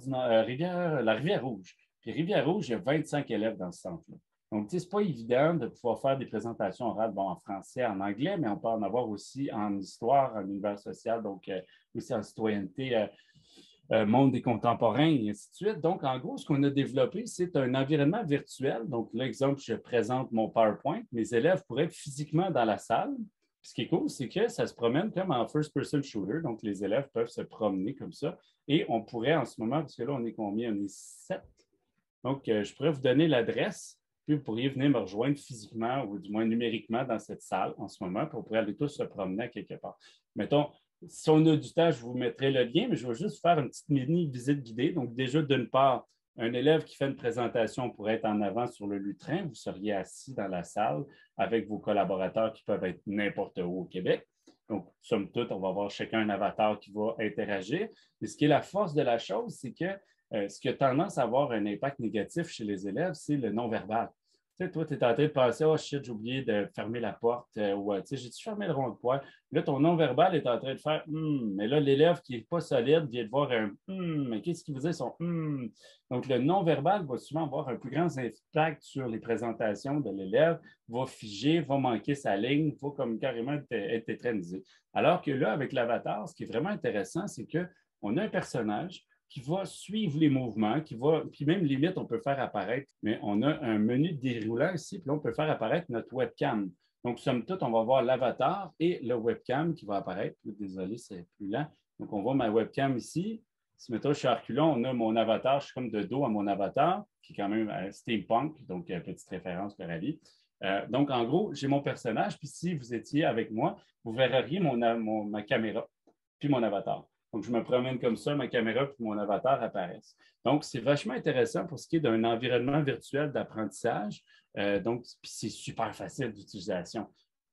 la Rivière-Rouge. Puis Rivière-Rouge, il y a 25 élèves dans ce centre-là. Donc, ce n'est pas évident de pouvoir faire des présentations orales en français, en anglais, mais on peut en avoir aussi en histoire, en univers social, donc aussi en citoyenneté, monde des contemporains, et ainsi de suite. Donc, en gros, ce qu'on a développé, c'est un environnement virtuel. Donc, l'exemple, je présente mon PowerPoint. Mes élèves pourraient être physiquement dans la salle. Puis, ce qui est cool, c'est que ça se promène comme en first-person shooter. Donc, les élèves peuvent se promener comme ça. Et on pourrait, en ce moment, parce que là, on est combien? On est 7. Donc, je pourrais vous donner l'adresse. Puis vous pourriez venir me rejoindre physiquement ou du moins numériquement dans cette salle en ce moment, puis on pourrait aller tous se promener à quelque part. Mettons, si on a du temps, je vous mettrai le lien, mais je vais juste faire une petite mini-visite guidée. Donc, déjà, d'une part, un élève qui fait une présentation pourrait être en avant sur le lutrin. Vous seriez assis dans la salle avec vos collaborateurs qui peuvent être n'importe où au Québec. Donc, somme toute, on va avoir chacun un avatar qui va interagir. Et ce qui est la force de la chose, c'est que ce qui a tendance à avoir un impact négatif chez les élèves, c'est le non-verbal. Tu sais, toi, tu es en train de penser, oh shit, j'ai oublié de fermer la porte, ou tu sais, j'ai-tu fermé le rond de poil? Là, ton non-verbal est en train de faire mais là, l'élève qui n'est pas solide vient de voir un mais qu'est-ce qu'il veut dire son Donc, le non-verbal va souvent avoir un plus grand impact sur les présentations de l'élève, va figer, va manquer sa ligne, va comme carrément être tétranisé. Alors que là, avec l'avatar, ce qui est vraiment intéressant, c'est qu'on a un personnage qui va suivre les mouvements, puis même limite, on peut faire apparaître, mais on a un menu déroulant ici, puis là, on peut faire apparaître notre webcam. Donc, somme toute, on va voir l'avatar et le webcam qui va apparaître. Désolé, c'est plus lent. Donc, on voit ma webcam ici. Si, mettons, je suis à reculons, on a mon avatar, je suis comme de dos à mon avatar, qui est quand même steampunk, donc petite référence pour la vie. Donc, en gros, j'ai mon personnage, puis si vous étiez avec moi, vous verriez ma caméra, puis mon avatar. Donc, je me promène comme ça, ma caméra et mon avatar apparaissent. Donc, c'est vachement intéressant pour ce qui est d'un environnement virtuel d'apprentissage. Donc, c'est super facile d'utilisation.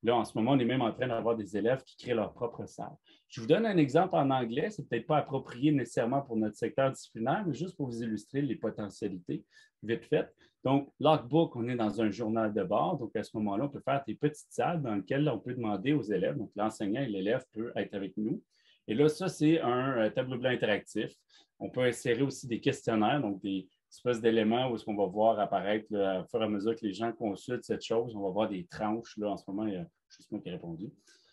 Là, en ce moment, on est même en train d'avoir des élèves qui créent leur propre salle. Je vous donne un exemple en anglais. Ce n'est peut-être pas approprié nécessairement pour notre secteur disciplinaire, mais juste pour vous illustrer les potentialités vite faites. Donc, Logbook, on est dans un journal de bord. Donc, à ce moment-là, on peut faire des petites salles dans lesquelles on peut demander aux élèves. Donc, l'enseignant et l'élève peuvent être avec nous. Et là, ça, c'est un tableau blanc interactif. On peut insérer aussi des questionnaires, donc des espèces d'éléments où est-ce qu'on va voir apparaître là, au fur et à mesure que les gens consultent cette chose. On va voir des tranches. Là, en ce moment, il y a juste moi qui ai répondu.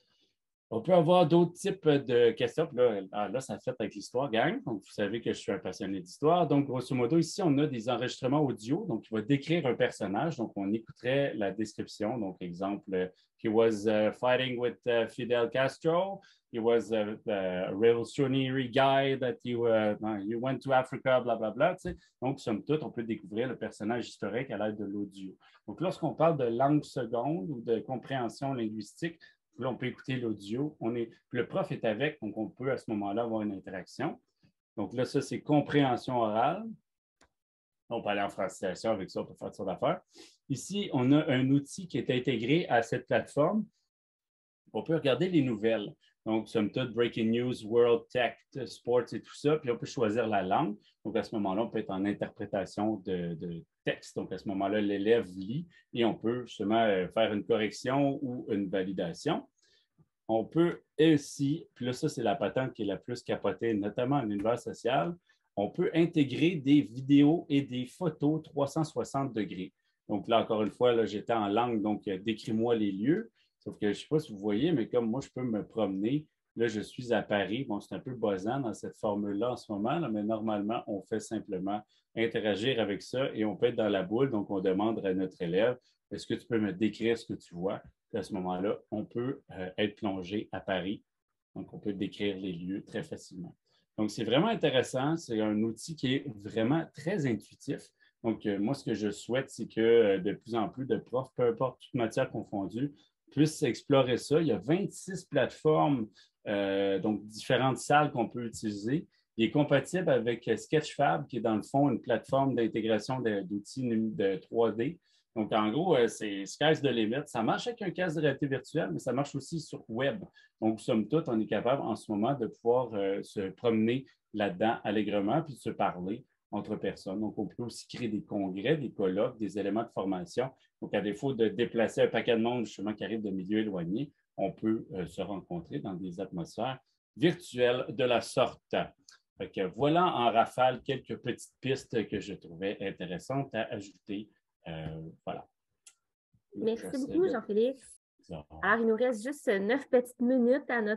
On peut avoir d'autres types de questions. Puis là, ça fait avec l'histoire, gang. Donc, vous savez que je suis un passionné d'histoire. Donc, grosso modo, ici, on a des enregistrements audio. Donc, il va décrire un personnage. Donc, on écouterait la description. Donc, exemple, he was fighting with Fidel Castro. He was a revolutionary guy that you went to Africa, blablabla. Tu sais. Donc, somme toute, on peut découvrir le personnage historique à l'aide de l'audio. Donc, lorsqu'on parle de langue seconde ou de compréhension linguistique, là, on peut écouter l'audio. Le prof est avec, donc on peut à ce moment-là avoir une interaction. Donc là, ça, c'est compréhension orale. On peut aller en francisation avec ça, on peut faire ça d'affaires. Ici, on a un outil qui est intégré à cette plateforme. On peut regarder les nouvelles. Donc, somme toute, Breaking News, World Tech, Sports et tout ça. Puis on peut choisir la langue. Donc, à ce moment-là, on peut être en interprétation de texte. Donc, à ce moment-là, l'élève lit et on peut justement faire une correction ou une validation. On peut aussi, puis là, ça, c'est la patente qui est la plus capotée, notamment en univers social, on peut intégrer des vidéos et des photos 360 degrés. Donc là, encore une fois, là, j'étais en langue, donc décris-moi les lieux. Sauf que je ne sais pas si vous voyez, mais comme moi, je peux me promener. Là, je suis à Paris. Bon, c'est un peu buzzant dans cette formule-là en ce moment, là, mais normalement, on fait simplement interagir avec ça et on peut être dans la boule. Donc, on demande à notre élève, est-ce que tu peux me décrire ce que tu vois? Puis à ce moment-là, on peut être plongé à Paris. Donc, on peut décrire les lieux très facilement. Donc, c'est vraiment intéressant. C'est un outil qui est vraiment très intuitif. Donc, moi, ce que je souhaite, c'est que de plus en plus de profs, peu importe toute matière confondue, puissent explorer ça. Il y a 26 plateformes, donc différentes salles qu'on peut utiliser. Il est compatible avec Sketchfab, qui est dans le fond une plateforme d'intégration d'outils de 3D. Donc, en gros, c'est sky's the limit. Ça marche avec un casque de réalité virtuelle, mais ça marche aussi sur web. Donc, somme toute, on est capable en ce moment de pouvoir se promener là-dedans allègrement puis de se parler entre personnes. Donc, on peut aussi créer des congrès, des colloques, des éléments de formation. Donc, à défaut de déplacer un paquet de monde justement qui arrive de milieux éloignés, on peut se rencontrer dans des atmosphères virtuelles de la sorte. Fait que voilà en rafale quelques petites pistes que je trouvais intéressantes à ajouter. Voilà. Merci beaucoup, Jean-Félix. Alors, il nous reste juste 9 petites minutes à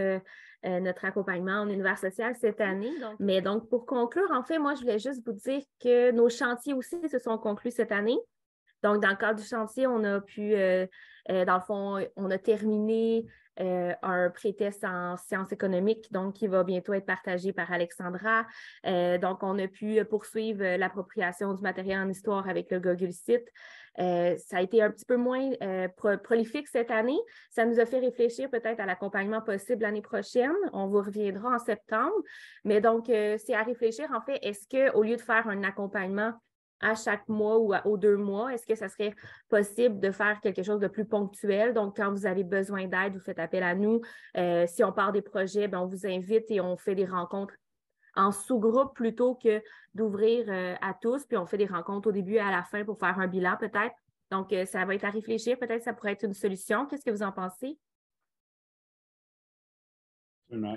notre accompagnement en univers social cette année. Mais donc, pour conclure, en fait, moi, je voulais juste vous dire que nos chantiers aussi se sont conclus cette année. Donc, dans le cadre du chantier, on a pu, dans le fond, on a terminé un pré-test en sciences économiques, donc qui va bientôt être partagé par Alexandra. Donc, on a pu poursuivre l'appropriation du matériel en histoire avec le Google Site. Ça a été un petit peu moins prolifique cette année. Ça nous a fait réfléchir peut-être à l'accompagnement possible l'année prochaine. On vous reviendra en septembre. Mais donc, c'est à réfléchir, en fait, est-ce qu'au lieu de faire un accompagnement à chaque mois ou aux 2 mois, est-ce que ça serait possible de faire quelque chose de plus ponctuel? Donc, quand vous avez besoin d'aide, vous faites appel à nous. Si on part des projets, bien, on vous invite et on fait des rencontres en sous-groupe plutôt que d'ouvrir à tous, puis on fait des rencontres au début et à la fin pour faire un bilan peut-être. Donc, ça va être à réfléchir. Peut-être que ça pourrait être une solution. Qu'est-ce que vous en pensez? Absolument.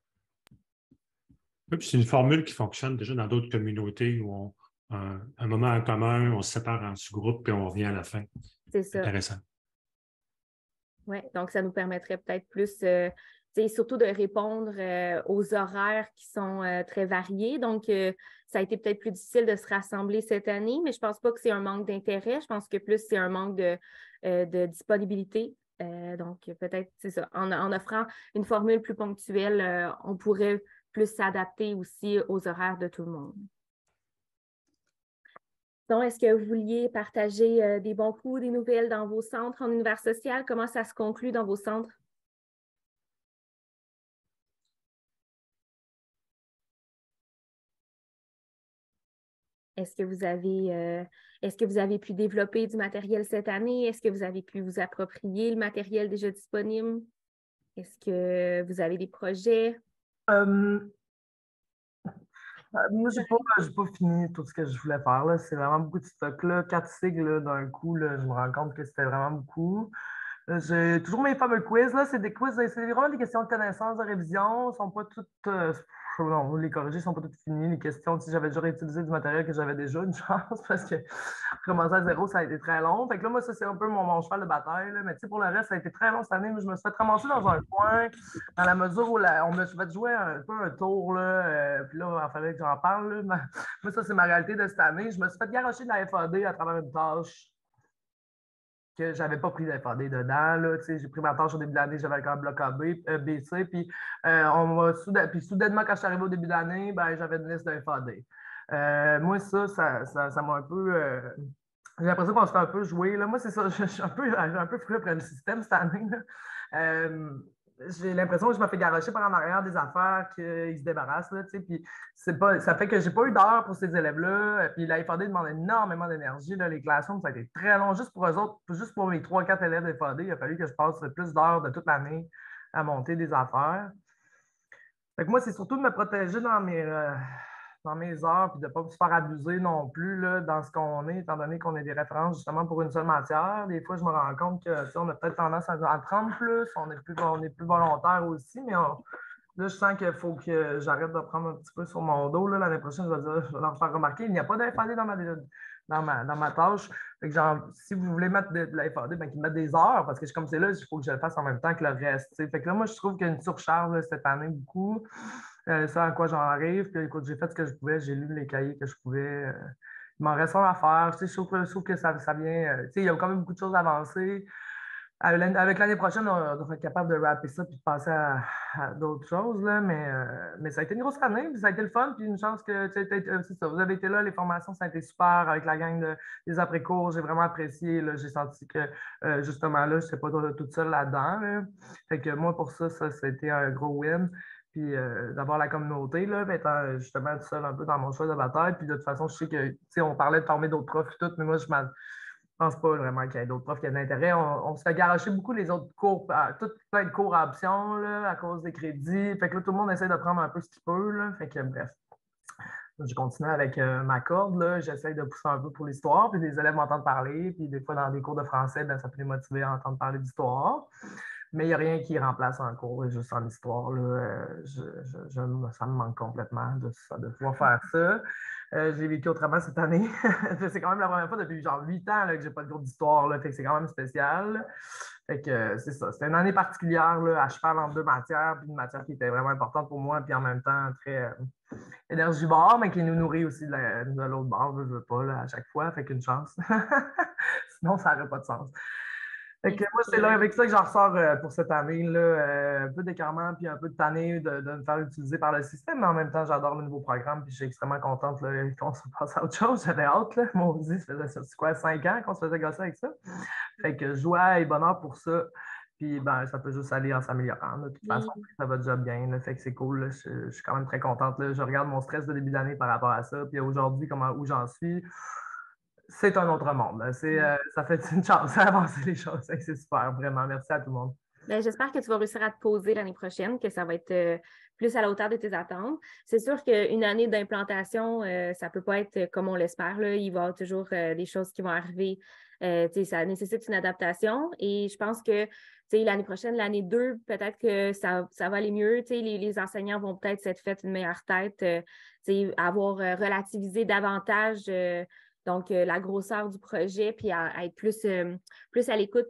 Oui, puis c'est une formule qui fonctionne déjà dans d'autres communautés où un moment en commun, on se sépare en sous-groupe puis on revient à la fin. C'est ça. Intéressant. Oui, donc ça nous permettrait peut-être plus, surtout de répondre aux horaires qui sont très variés. Donc, ça a été peut-être plus difficile de se rassembler cette année, mais je ne pense pas que c'est un manque d'intérêt. Je pense que plus c'est un manque de disponibilité. Donc, peut-être, c'est ça. En offrant une formule plus ponctuelle, on pourrait plus s'adapter aussi aux horaires de tout le monde. Donc, est-ce que vous vouliez partager des bons coups, des nouvelles dans vos centres en univers social? Comment ça se conclut dans vos centres? Est-ce que vous avez pu développer du matériel cette année? Est-ce que vous avez pu vous approprier le matériel déjà disponible? Est-ce que vous avez des projets? Euh, Moi, j'ai pas fini tout ce que je voulais faire, là. C'est vraiment beaucoup de stock, là. 4 sigles, là, d'un coup, là, je me rends compte que c'était vraiment beaucoup. J'ai toujours mes fameux quiz, là. C'est des quiz, c'est vraiment des questions de connaissances, de révision. Elles sont pas toutes, non, les corrigées sont pas toutes finies. Les questions, si j'avais déjà réutilisé du matériel que j'avais déjà, une chance, parce que commencer à zéro, ça a été très long. Fait que là, moi, ça, c'est un peu mon cheval de bataille, là. Mais tu sais, pour le reste, ça a été très long cette année. Je me suis fait ramasser dans un coin, dans la mesure où on me fait jouer un peu un tour, là. Puis là, il fallait que j'en parle, là. Moi, ça, c'est ma réalité de cette année. Je me suis fait garocher de la FAD à travers une tâche que j'avais pas pris d'FAD dedans. Là, j'ai pris ma tâche au début de l'année, j'avais un bloc AB, BC, puis puis soudainement, quand je suis arrivé au début de l'année, ben, j'avais une liste d'FAD. Moi, ça m'a un peu. J'ai l'impression qu'on se fait un peu jouer. Là. Moi, c'est ça, je suis un peu fru après le système cette année. Là. J'ai l'impression que je me fais garocher par en arrière des affaires qu'ils se débarrassent. Là, puis ça fait que j'ai pas eu d'heure pour ces élèves-là. Puis la FAD demande énormément d'énergie. Les classrooms, ça a été très long. Juste pour eux autres, juste pour mes 3-4 élèves de FAD, il a fallu que je passe plus d'heures de toute l'année à monter des affaires. Fait que moi, c'est surtout de me protéger dans mes heures, puis de ne pas se faire abuser non plus là, dans ce qu'on est, étant donné qu'on est des références justement pour une seule matière. Des fois, je me rends compte qu'on a peut-être tendance à prendre plus, on est plus volontaire aussi, mais là, je sens qu'il faut que j'arrête de prendre un petit peu sur mon dos. L'année prochaine, je vais leur faire remarquer. Il n'y a pas d'FAD dans ma tâche. Fait que genre, si vous voulez mettre de la FAD, ben, qu'ils mettent des heures, parce que comme c'est là, il faut que je le fasse en même temps que le reste. T'sais. Fait que là, moi, je trouve qu'il y a une surcharge là, cette année beaucoup. Ça, à quoi j'en arrive. Puis, écoute, j'ai fait ce que je pouvais, j'ai lu les cahiers que je pouvais. Il m'en reste un à faire. Je trouve que ça vient. Il y a quand même beaucoup de choses avancées. Avec l'année prochaine, on devrait être capable de rapper ça puis de passer à d'autres choses. Là, mais ça a été une grosse année, puis ça a été le fun, puis une chance que c'est ça, vous avez été là, les formations, ça a été super avec la gang des après-cours. J'ai vraiment apprécié. Là, j'ai senti que justement là, je n'étais pas toute seule là-dedans. Là. Fait que moi, pour ça a été un gros win. Puis d'avoir la communauté, là, étant justement tout seul un peu dans mon choix de bataille. Puis de toute façon, je sais que on parlait de former d'autres profs et tout, mais moi, je pense pas vraiment qu'il y ait d'autres profs qui aient de l'intérêt. On se fait garocher beaucoup les autres cours, tout plein de cours à option là, à cause des crédits. Fait que là, tout le monde essaie de prendre un peu ce qu'il peut. Là. Fait que bref. Je continue avec ma corde. Là. J'essaie de pousser un peu pour l'histoire. Puis les élèves m'entendent parler. Puis des fois, dans des cours de français, ben, ça peut les motiver à entendre parler d'histoire. Mais il n'y a rien qui remplace un cours juste en histoire. Là. Ça me manque complètement de pouvoir faire ça. J'ai vécu autrement cette année. C'est quand même la première fois depuis genre 8 ans là, que je n'ai pas de cours d'histoire. Fait que c'est quand même spécial. Fait que c'est ça. C'était une année particulière là, à cheval en 2 matières, puis une matière qui était vraiment importante pour moi, puis en même temps très énergivore, mais qui nous nourrit aussi de l'autre bord, je veux pas, là, à chaque fois. Fait qu'une chance. Sinon, ça n'aurait pas de sens. Fait que moi, c'est là avec ça que j'en ressors pour cette année. Là, un peu d'écartement puis un peu de tannée de me faire utiliser par le système, mais en même temps, j'adore le nouveau programme puis je suis extrêmement contente là, qu'on se passe à autre chose. J'avais hâte. Là. Mon Dieu, ça faisait quoi, 5 ans qu'on se faisait gosser avec ça? Fait que joie et bonheur pour ça. Puis ben, ça peut juste aller en s'améliorant. De toute façon, ça va déjà bien. Là, fait que c'est cool. Là. Je suis quand même très contente. Là. Je regarde mon stress de début d'année par rapport à ça. Puis aujourd'hui, où j'en suis. C'est un autre monde. Ça fait une chance d'avancer les choses. C'est super, vraiment. Merci à tout le monde. Bien, j'espère que tu vas réussir à te poser l'année prochaine, que ça va être plus à la hauteur de tes attentes. C'est sûr qu'une année d'implantation, ça ne peut pas être comme on l'espère. Là. Il va y avoir toujours des choses qui vont arriver. Ça nécessite une adaptation et je pense que l'année prochaine, l'année 2, peut-être que ça va aller mieux. Les enseignants vont peut-être s'être fait une meilleure tête, avoir relativisé davantage donc la grosseur du projet, puis à être plus à l'écoute,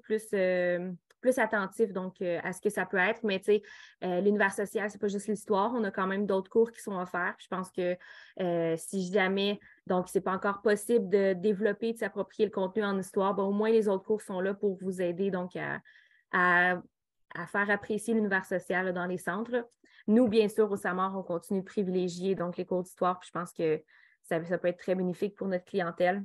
plus attentif donc à ce que ça peut être. Mais l'univers social, c'est pas juste l'histoire. On a quand même d'autres cours qui sont offerts. Je pense que si jamais donc c'est pas encore possible de développer, de s'approprier le contenu en histoire, ben, au moins les autres cours sont là pour vous aider donc à faire apprécier l'univers social là, dans les centres. Nous, bien sûr, au SAMAR, on continue de privilégier donc les cours d'histoire. Puis je pense que ça peut être très bénéfique pour notre clientèle.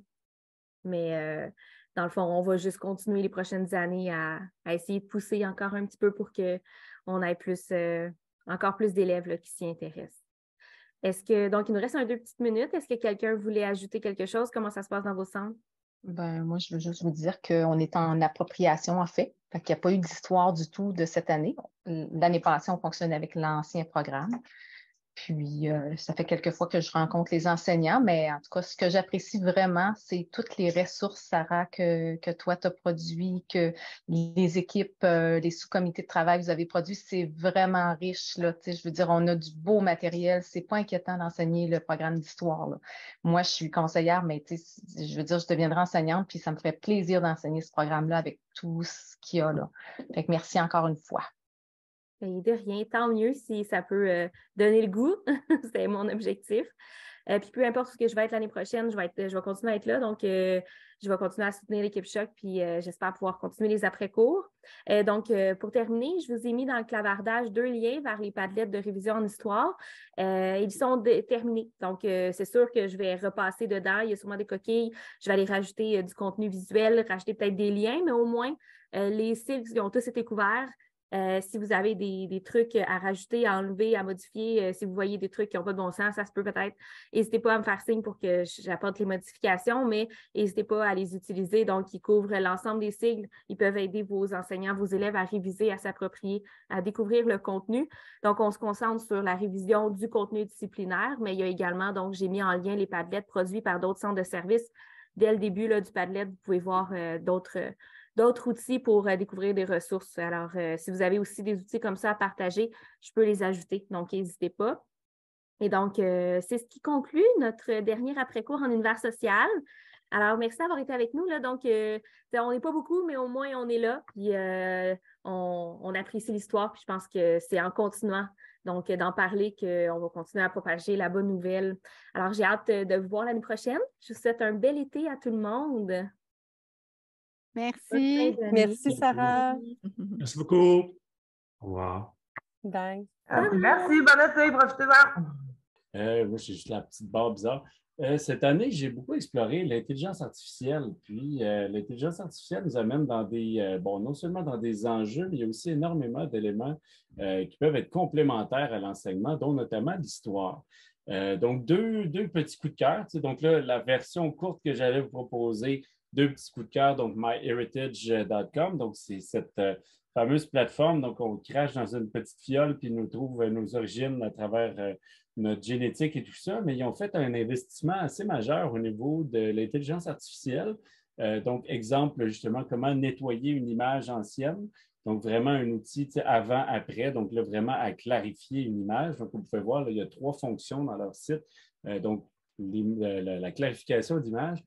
Mais dans le fond, on va juste continuer les prochaines années à essayer de pousser encore un petit peu pour qu'on ait encore plus d'élèves là, qui s'y intéressent. Donc, il nous reste 2 petites minutes. Est-ce que quelqu'un voulait ajouter quelque chose? Comment ça se passe dans vos centres? Ben, moi, je veux juste vous dire qu'on est en appropriation, en fait. Fait qu'il n'y a pas eu d'histoire du tout de cette année. L'année passée, on fonctionnait avec l'ancien programme. Puis, ça fait quelques fois que je rencontre les enseignants, mais en tout cas, ce que j'apprécie vraiment, c'est toutes les ressources, Sarah, que toi, tu as produit, que les équipes, les sous-comités de travail, vous avez produit. C'est vraiment riche, là. Tu sais, je veux dire, on a du beau matériel. C'est pas inquiétant d'enseigner le programme d'histoire, là. Moi, je suis conseillère, mais tu sais, je veux dire, je deviendrai enseignante, puis ça me ferait plaisir d'enseigner ce programme-là avec tout ce qu'il y a, là. Fait que merci encore une fois. Et de rien, tant mieux si ça peut donner le goût. C'était mon objectif. Puis peu importe ce que je vais être l'année prochaine, je vais continuer à être là. Donc, je vais continuer à soutenir l'équipe Choc, puis j'espère pouvoir continuer les après-cours. Donc, pour terminer, je vous ai mis dans le clavardage 2 liens vers les Padlet de révision en histoire. Ils sont terminés. Donc, c'est sûr que je vais repasser dedans. Il y a sûrement des coquilles. Je vais aller rajouter du contenu visuel, rajouter peut-être des liens, mais au moins, les cycles qui ont tous été couverts. Si vous avez des trucs à rajouter, à enlever, à modifier, si vous voyez des trucs qui n'ont pas de bon sens, ça se peut peut-être. N'hésitez pas à me faire signe pour que j'apporte les modifications, mais n'hésitez pas à les utiliser. Donc, ils couvrent l'ensemble des sigles. Ils peuvent aider vos enseignants, vos élèves à réviser, à s'approprier, à découvrir le contenu. Donc, on se concentre sur la révision du contenu disciplinaire, mais il y a également, donc, j'ai mis en lien les Padlets produits par d'autres centres de services. Dès le début là, du Padlet, vous pouvez voir d'autres outils pour découvrir des ressources. Alors, si vous avez aussi des outils comme ça à partager, je peux les ajouter. Donc, n'hésitez pas. Et donc, c'est ce qui conclut notre dernier après-cours en univers social. Alors, merci d'avoir été avec nous. Là. Donc, on n'est pas beaucoup, mais au moins, on est là. Puis, on apprécie l'histoire. Puis, je pense que c'est en continuant donc d'en parler qu'on va continuer à propager la bonne nouvelle. Alors, j'ai hâte de vous voir l'année prochaine. Je vous souhaite un bel été à tout le monde. Merci. Merci, Sarah. Merci beaucoup. Au revoir. Bye. Merci, bon été, profitez-en. Moi, j'ai juste la petite barre bizarre. Cette année, j'ai beaucoup exploré l'intelligence artificielle. Puis, l'intelligence artificielle nous amène dans non seulement dans des enjeux, mais il y a aussi énormément d'éléments qui peuvent être complémentaires à l'enseignement, dont notamment l'histoire. Donc, deux petits coups de cœur. Donc là, la version courte que j'allais vous proposer, 2 petits coups de cœur, donc myheritage.com. Donc, c'est cette fameuse plateforme. Donc, on crache dans une petite fiole puis nous trouve nos origines à travers notre génétique et tout ça. Mais ils ont fait un investissement assez majeur au niveau de l'intelligence artificielle. Donc, exemple, justement, comment nettoyer une image ancienne. Donc, vraiment un outil avant, après. Donc, là, vraiment à clarifier une image. Donc, vous pouvez voir, là, il y a 3 fonctions dans leur site. Donc, la clarification d'image,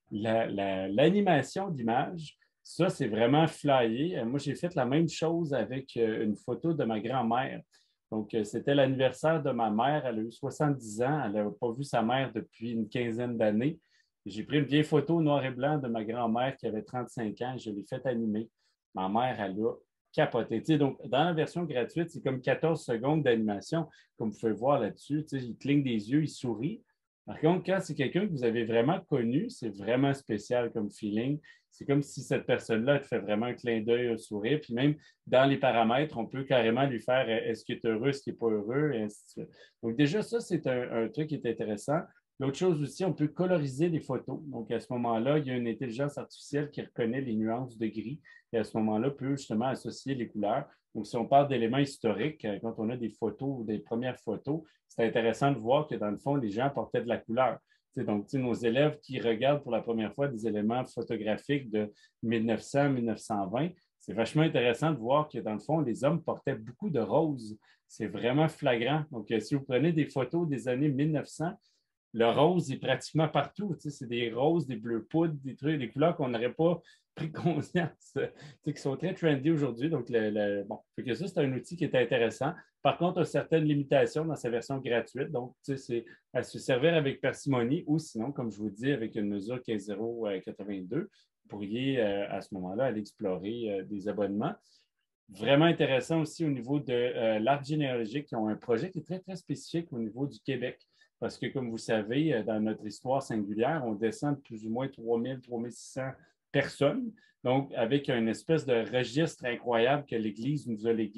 l'animation d'image, ça, c'est vraiment flyé. Moi, j'ai fait la même chose avec une photo de ma grand-mère. Donc, c'était l'anniversaire de ma mère. Elle a eu 70 ans. Elle n'avait pas vu sa mère depuis une quinzaine d'années. J'ai pris une vieille photo noir et blanc de ma grand-mère qui avait 35 ans. Je l'ai fait animer. Ma mère, elle a capoté. Donc, dans la version gratuite, c'est comme 14 secondes d'animation, comme vous pouvez voir là-dessus. Il cligne des yeux, il sourit. Par contre, quand c'est quelqu'un que vous avez vraiment connu, c'est vraiment spécial comme feeling. C'est comme si cette personne-là te fait vraiment un clin d'œil, un sourire. Puis même dans les paramètres, on peut carrément lui faire est-ce qu'il est heureux, est-ce qu'il n'est pas heureux, et ainsi de suite. Donc déjà, ça, c'est un truc qui est intéressant. L'autre chose aussi, on peut coloriser les photos. Donc à ce moment-là, il y a une intelligence artificielle qui reconnaît les nuances de gris et à ce moment-là, peut justement associer les couleurs. Donc, si on parle d'éléments historiques, quand on a des photos, des premières photos, c'est intéressant de voir que dans le fond, les gens portaient de la couleur. Donc, nos élèves qui regardent pour la première fois des éléments photographiques de 1900-1920, c'est vachement intéressant de voir que dans le fond, les hommes portaient beaucoup de roses. C'est vraiment flagrant. Donc, si vous prenez des photos des années 1900, le rose est pratiquement partout. C'est des roses, des bleus poudres, des trucs, des couleurs qu'on n'aurait pas pris conscience, qui sont très trendy aujourd'hui. Donc, fait que ça, c'est un outil qui est intéressant. Par contre, il a certaines limitations dans sa version gratuite. Donc, c'est à se servir avec parcimonie ou sinon, comme je vous dis, avec une mesure 15,082, vous pourriez à ce moment-là aller explorer des abonnements. Vraiment intéressant aussi au niveau de l'arbre généalogique. Ils ont un projet qui est très, très spécifique au niveau du Québec. Parce que, comme vous savez, dans notre histoire singulière, on descend de plus ou moins 3000, 3600 personnes. Donc, avec une espèce de registre incroyable que l'Église nous a légué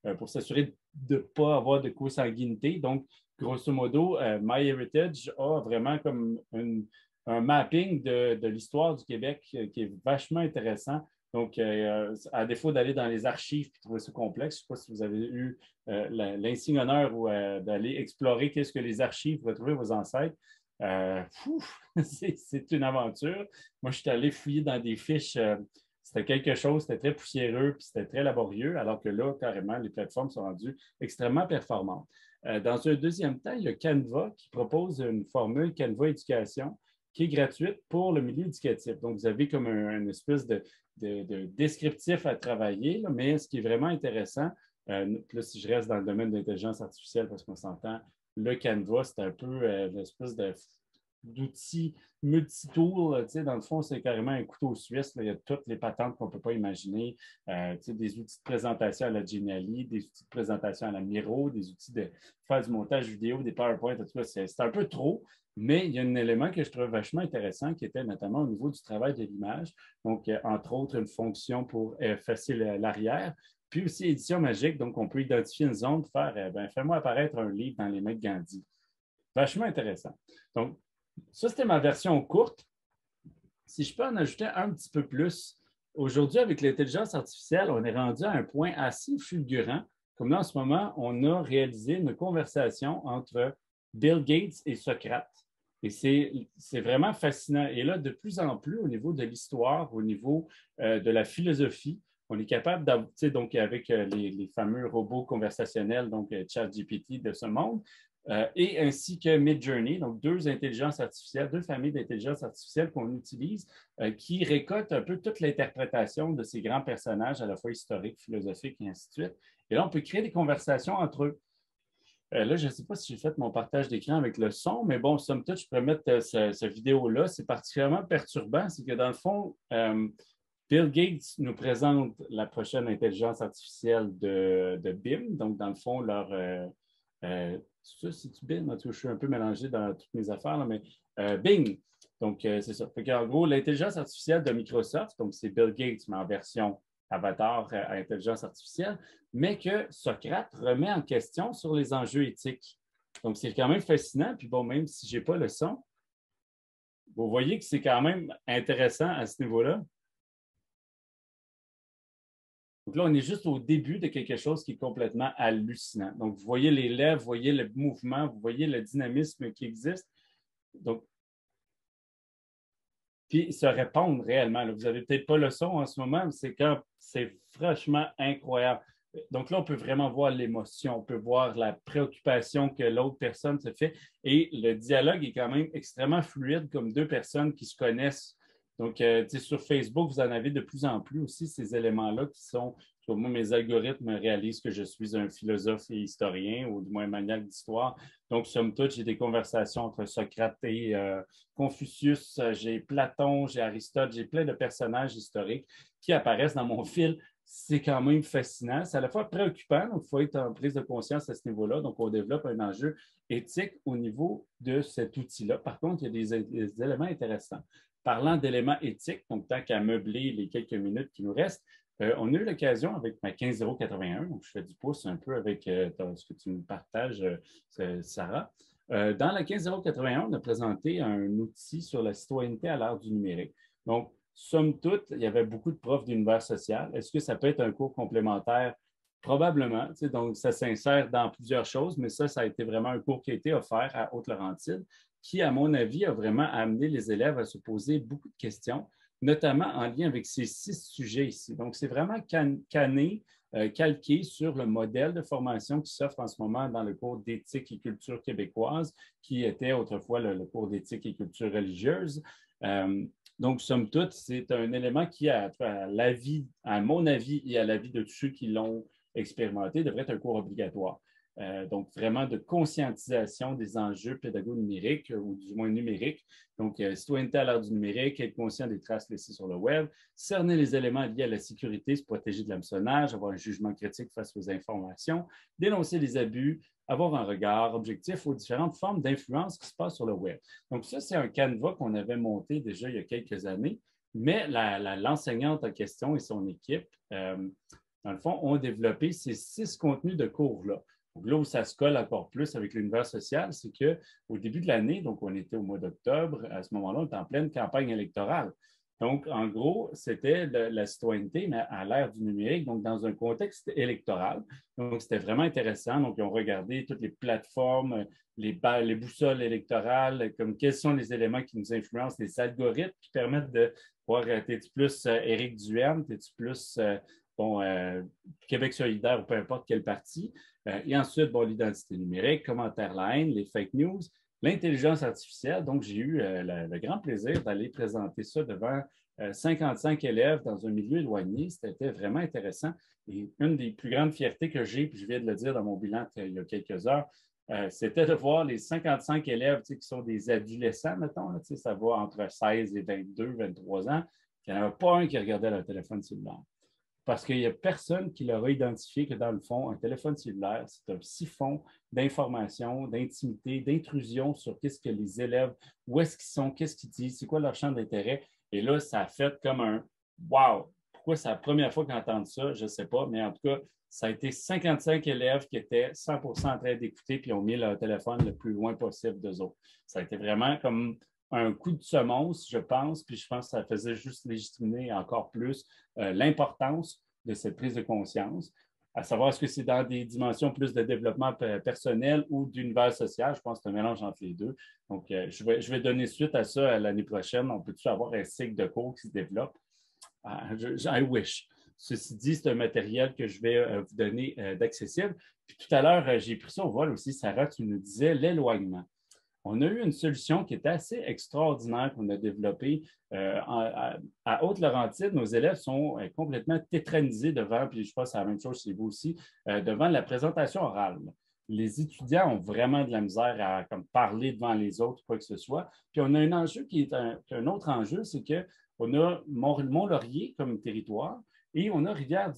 pour s'assurer de ne pas avoir de consanguinité. Donc, grosso modo, MyHeritage a vraiment comme un mapping de l'histoire du Québec qui est vachement intéressant. Donc, à défaut d'aller dans les archives et trouver ça complexe, je ne sais pas si vous avez eu l'insigne honneur ou d'aller explorer qu'est-ce que les archives pour retrouver vos ancêtres. C'est une aventure. Moi, je suis allé fouiller dans des fiches. C'était quelque chose, c'était très poussiéreux puis c'était très laborieux, alors que là, carrément, les plateformes sont rendues extrêmement performantes. Dans un deuxième temps, il y a Canva qui propose une formule Canva Éducation qui est gratuite pour le milieu éducatif. Donc, vous avez comme une espèce de descriptif à travailler, là, mais ce qui est vraiment intéressant, là, si je reste dans le domaine de l'intelligence artificielle, parce qu'on s'entend, le Canva, c'est un peu une espèce d'outil multi-tool. Dans le fond, c'est carrément un couteau suisse. Là. Il y a toutes les patentes qu'on ne peut pas imaginer. Des outils de présentation à la Geniali, des outils de présentation à la Miro, des outils de faire du montage vidéo, des PowerPoint, tout ça. C'est un peu trop, mais il y a un élément que je trouve vachement intéressant qui était notamment au niveau du travail de l'image. Donc, entre autres, une fonction pour effacer l'arrière. Puis aussi, édition magique. Donc, on peut identifier une zone, faire fais-moi apparaître un livre dans les mains de Gandhi. Vachement intéressant. Donc, ça, c'était ma version courte. Si je peux en ajouter un petit peu plus, aujourd'hui, avec l'intelligence artificielle, on est rendu à un point assez fulgurant. Comme là, en ce moment, on a réalisé une conversation entre Bill Gates et Socrate. Et c'est vraiment fascinant. Et là, de plus en plus, au niveau de l'histoire, au niveau de la philosophie, on est capable, donc avec les fameux robots conversationnels, donc ChatGPT de ce monde, et ainsi que Midjourney, donc deux intelligences artificielles, deux familles d'intelligence artificielle qu'on utilise, qui récoltent un peu toute l'interprétation de ces grands personnages, à la fois historiques, philosophiques et ainsi de suite. Et là, on peut créer des conversations entre eux. Là, je ne sais pas si j'ai fait mon partage d'écran avec le son, mais bon, somme toute, je pourrais mettre cette vidéo-là. C'est particulièrement perturbant. C'est que dans le fond, Bill Gates nous présente la prochaine intelligence artificielle de BIM. Donc, dans le fond, ça, c'est-tu BIM? Je suis un peu mélangé dans toutes mes affaires, là, mais Bing. Donc, c'est ça. En gros, l'intelligence artificielle de Microsoft, donc c'est Bill Gates, mais en version avatar à intelligence artificielle, mais que Socrate remet en question sur les enjeux éthiques. Donc, c'est quand même fascinant. Puis bon, même si je n'ai pas le son, vous voyez que c'est quand même intéressant à ce niveau-là. Donc là, on est juste au début de quelque chose qui est complètement hallucinant. Donc, vous voyez les lèvres, vous voyez le mouvement, vous voyez le dynamisme qui existe. Donc, puis se répondre réellement. Là, vous n'avez peut-être pas le son en ce moment, mais c'est franchement incroyable. Donc là, on peut vraiment voir l'émotion, on peut voir la préoccupation que l'autre personne se fait. Et le dialogue est quand même extrêmement fluide, comme deux personnes qui se connaissent. Donc, sur Facebook, vous en avez de plus en plus aussi ces éléments-là qui sont, moi, mes algorithmes réalisent que je suis un philosophe et historien, ou du moins maniaque d'histoire. Donc, somme toute, j'ai des conversations entre Socrate et Confucius, j'ai Platon, j'ai Aristote, j'ai plein de personnages historiques qui apparaissent dans mon fil. C'est quand même fascinant. C'est à la fois préoccupant, donc il faut être en prise de conscience à ce niveau-là. Donc, on développe un enjeu éthique au niveau de cet outil-là. Par contre, il y a des éléments intéressants. Parlant d'éléments éthiques, donc tant qu'à meubler les quelques minutes qui nous restent, on a eu l'occasion avec ma 15081, donc je fais du pouce un peu avec ce que tu nous partages, Sarah. Dans la 15081, on a présenté un outil sur la citoyenneté à l'ère du numérique. Donc, somme toute, il y avait beaucoup de profs d'univers social. Est-ce que ça peut être un cours complémentaire? Probablement. Donc, ça s'insère dans plusieurs choses, mais ça a été vraiment un cours qui a été offert à Haute-Laurentide, qui, à mon avis, a vraiment amené les élèves à se poser beaucoup de questions, notamment en lien avec ces 6 sujets ici. Donc, c'est vraiment calqué sur le modèle de formation qui s'offre en ce moment dans le cours d'éthique et culture québécoise, qui était autrefois le cours d'éthique et culture religieuse. Donc, somme toute, c'est un élément qui, à mon avis et à l'avis de tous ceux qui l'ont expérimenté, devrait être un cours obligatoire. Donc, vraiment de conscientisation des enjeux pédago-numériques ou du moins numériques. Donc, citoyenneté à l'ère du numérique, être conscient des traces laissées sur le web, cerner les éléments liés à la sécurité, se protéger de l'hameçonnage, avoir un jugement critique face aux informations, dénoncer les abus, avoir un regard objectif aux différentes formes d'influence qui se passent sur le web. Donc, ça, c'est un canevas qu'on avait monté déjà il y a quelques années, mais l'enseignante en question et son équipe dans le fond, ont développé ces 6 contenus de cours-là. Donc là où ça se colle encore plus avec l'univers social, c'est qu'au début de l'année, donc on était au mois d'octobre, à ce moment-là, on était en pleine campagne électorale. Donc, en gros, c'était la citoyenneté, mais à l'ère du numérique, donc dans un contexte électoral. Donc, c'était vraiment intéressant. Donc, ils ont regardé toutes les plateformes, les boussoles électorales, comme quels sont les éléments qui nous influencent, les algorithmes qui permettent de voir, t'es-tu plus Éric Duhaime, t'es-tu plus Québec solidaire ou peu importe quel parti. Et ensuite, l'identité numérique, commentaire la haine, les fake news, l'intelligence artificielle. Donc, j'ai eu le grand plaisir d'aller présenter ça devant 55 élèves dans un milieu éloigné. C'était vraiment intéressant. Et une des plus grandes fiertés que j'ai, puis je viens de le dire dans mon bilan il y a quelques heures, c'était de voir les 55 élèves qui sont des adolescents, mettons, là, ça va entre 16 et 22, 23 ans, qu'il n'y en avait pas un qui regardait leur téléphone cellulaire. Parce qu'il n'y a personne qui leur a identifié que, dans le fond, un téléphone cellulaire, c'est un siphon d'informations, d'intimité, d'intrusion sur qu'est-ce que les élèves, où est-ce qu'ils sont, qu'est-ce qu'ils disent, c'est quoi leur champ d'intérêt. Et là, ça a fait comme un « wow ». Pourquoi c'est la première fois qu'ils entendent ça? Je ne sais pas, mais en tout cas, ça a été 55 élèves qui étaient 100% en train d'écouter puis ont mis leur téléphone le plus loin possible d'eux autres. Ça a été vraiment comme un coup de semonce, je pense, puis je pense que ça faisait juste légitimer encore plus l'importance de cette prise de conscience, à savoir est-ce que c'est dans des dimensions plus de développement personnel ou d'univers social. Je pense que c'est un mélange entre les deux. Donc, je vais donner suite à ça l'année prochaine. On peut-tu avoir un cycle de cours qui se développe? I wish. Ceci dit, c'est un matériel que je vais vous donner d'accessible. Puis tout à l'heure, j'ai pris ça au vol aussi. Sarah, tu nous disais l'éloignement. On a eu une solution qui était assez extraordinaire qu'on a développée à Haute-Laurentide. Nos élèves sont complètement tétranisés devant, puis je pense que c'est la même chose chez vous aussi, devant la présentation orale. Les étudiants ont vraiment de la misère à parler devant les autres, quoi que ce soit. Puis on a un enjeu qui est un autre enjeu, c'est qu'on a Mont-Laurier comme territoire et on a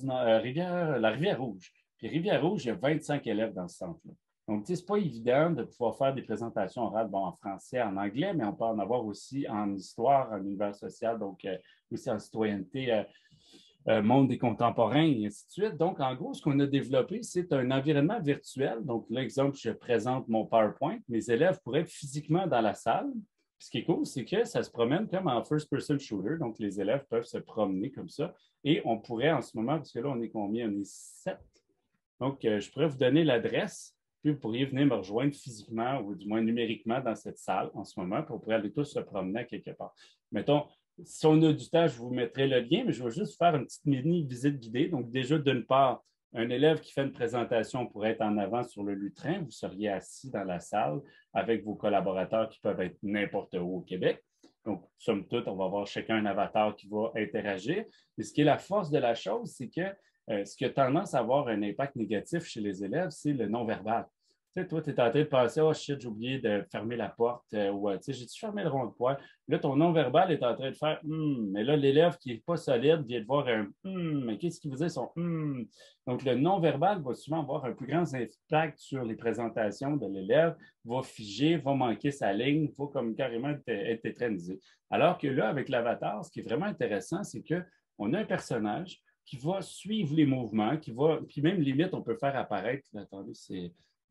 la Rivière-Rouge. Puis Rivière-Rouge, il y a 25 élèves dans ce centre-là. Donc, ce n'est pas évident de pouvoir faire des présentations orales en français, en anglais, mais on peut en avoir aussi en histoire, en univers social, donc aussi en citoyenneté, monde des contemporains, et ainsi de suite. Donc, en gros, ce qu'on a développé, c'est un environnement virtuel. Donc, l'exemple, je présente mon PowerPoint. Mes élèves pourraient être physiquement dans la salle. Puis, ce qui est cool, c'est que ça se promène comme en first-person shooter. Donc, les élèves peuvent se promener comme ça. Et on pourrait en ce moment, parce que là, on est combien? On est 7. Donc, je pourrais vous donner l'adresse. Puis vous pourriez venir me rejoindre physiquement ou du moins numériquement dans cette salle en ce moment, puis on pourrait aller tous se promener à quelque part. Mettons, si on a du temps, je vous mettrai le lien, mais je vais juste faire une petite mini-visite guidée. Donc, déjà, d'une part, un élève qui fait une présentation pourrait être en avant sur le lutrin. Vous seriez assis dans la salle avec vos collaborateurs qui peuvent être n'importe où au Québec. Donc, somme toute, on va avoir chacun un avatar qui va interagir. Et ce qui est la force de la chose, c'est que ce qui a tendance à avoir un impact négatif chez les élèves, c'est le non-verbal. Tu sais, toi, tu es en train de penser, oh shit, j'ai oublié de fermer la porte, ou tu sais, j'ai-tu fermé le rond de poil? Là, ton non-verbal est en train de faire mais là, l'élève qui n'est pas solide vient de voir un mais qu'est-ce qu'il vous dit son Donc, le non-verbal va souvent avoir un plus grand impact sur les présentations de l'élève, va figer, va manquer sa ligne, va comme carrément être tétranisé. Alors que là, avec l'avatar, ce qui est vraiment intéressant, c'est qu'on a un personnage qui va suivre les mouvements, puis même limite, on peut faire apparaître, là, attendez, c'est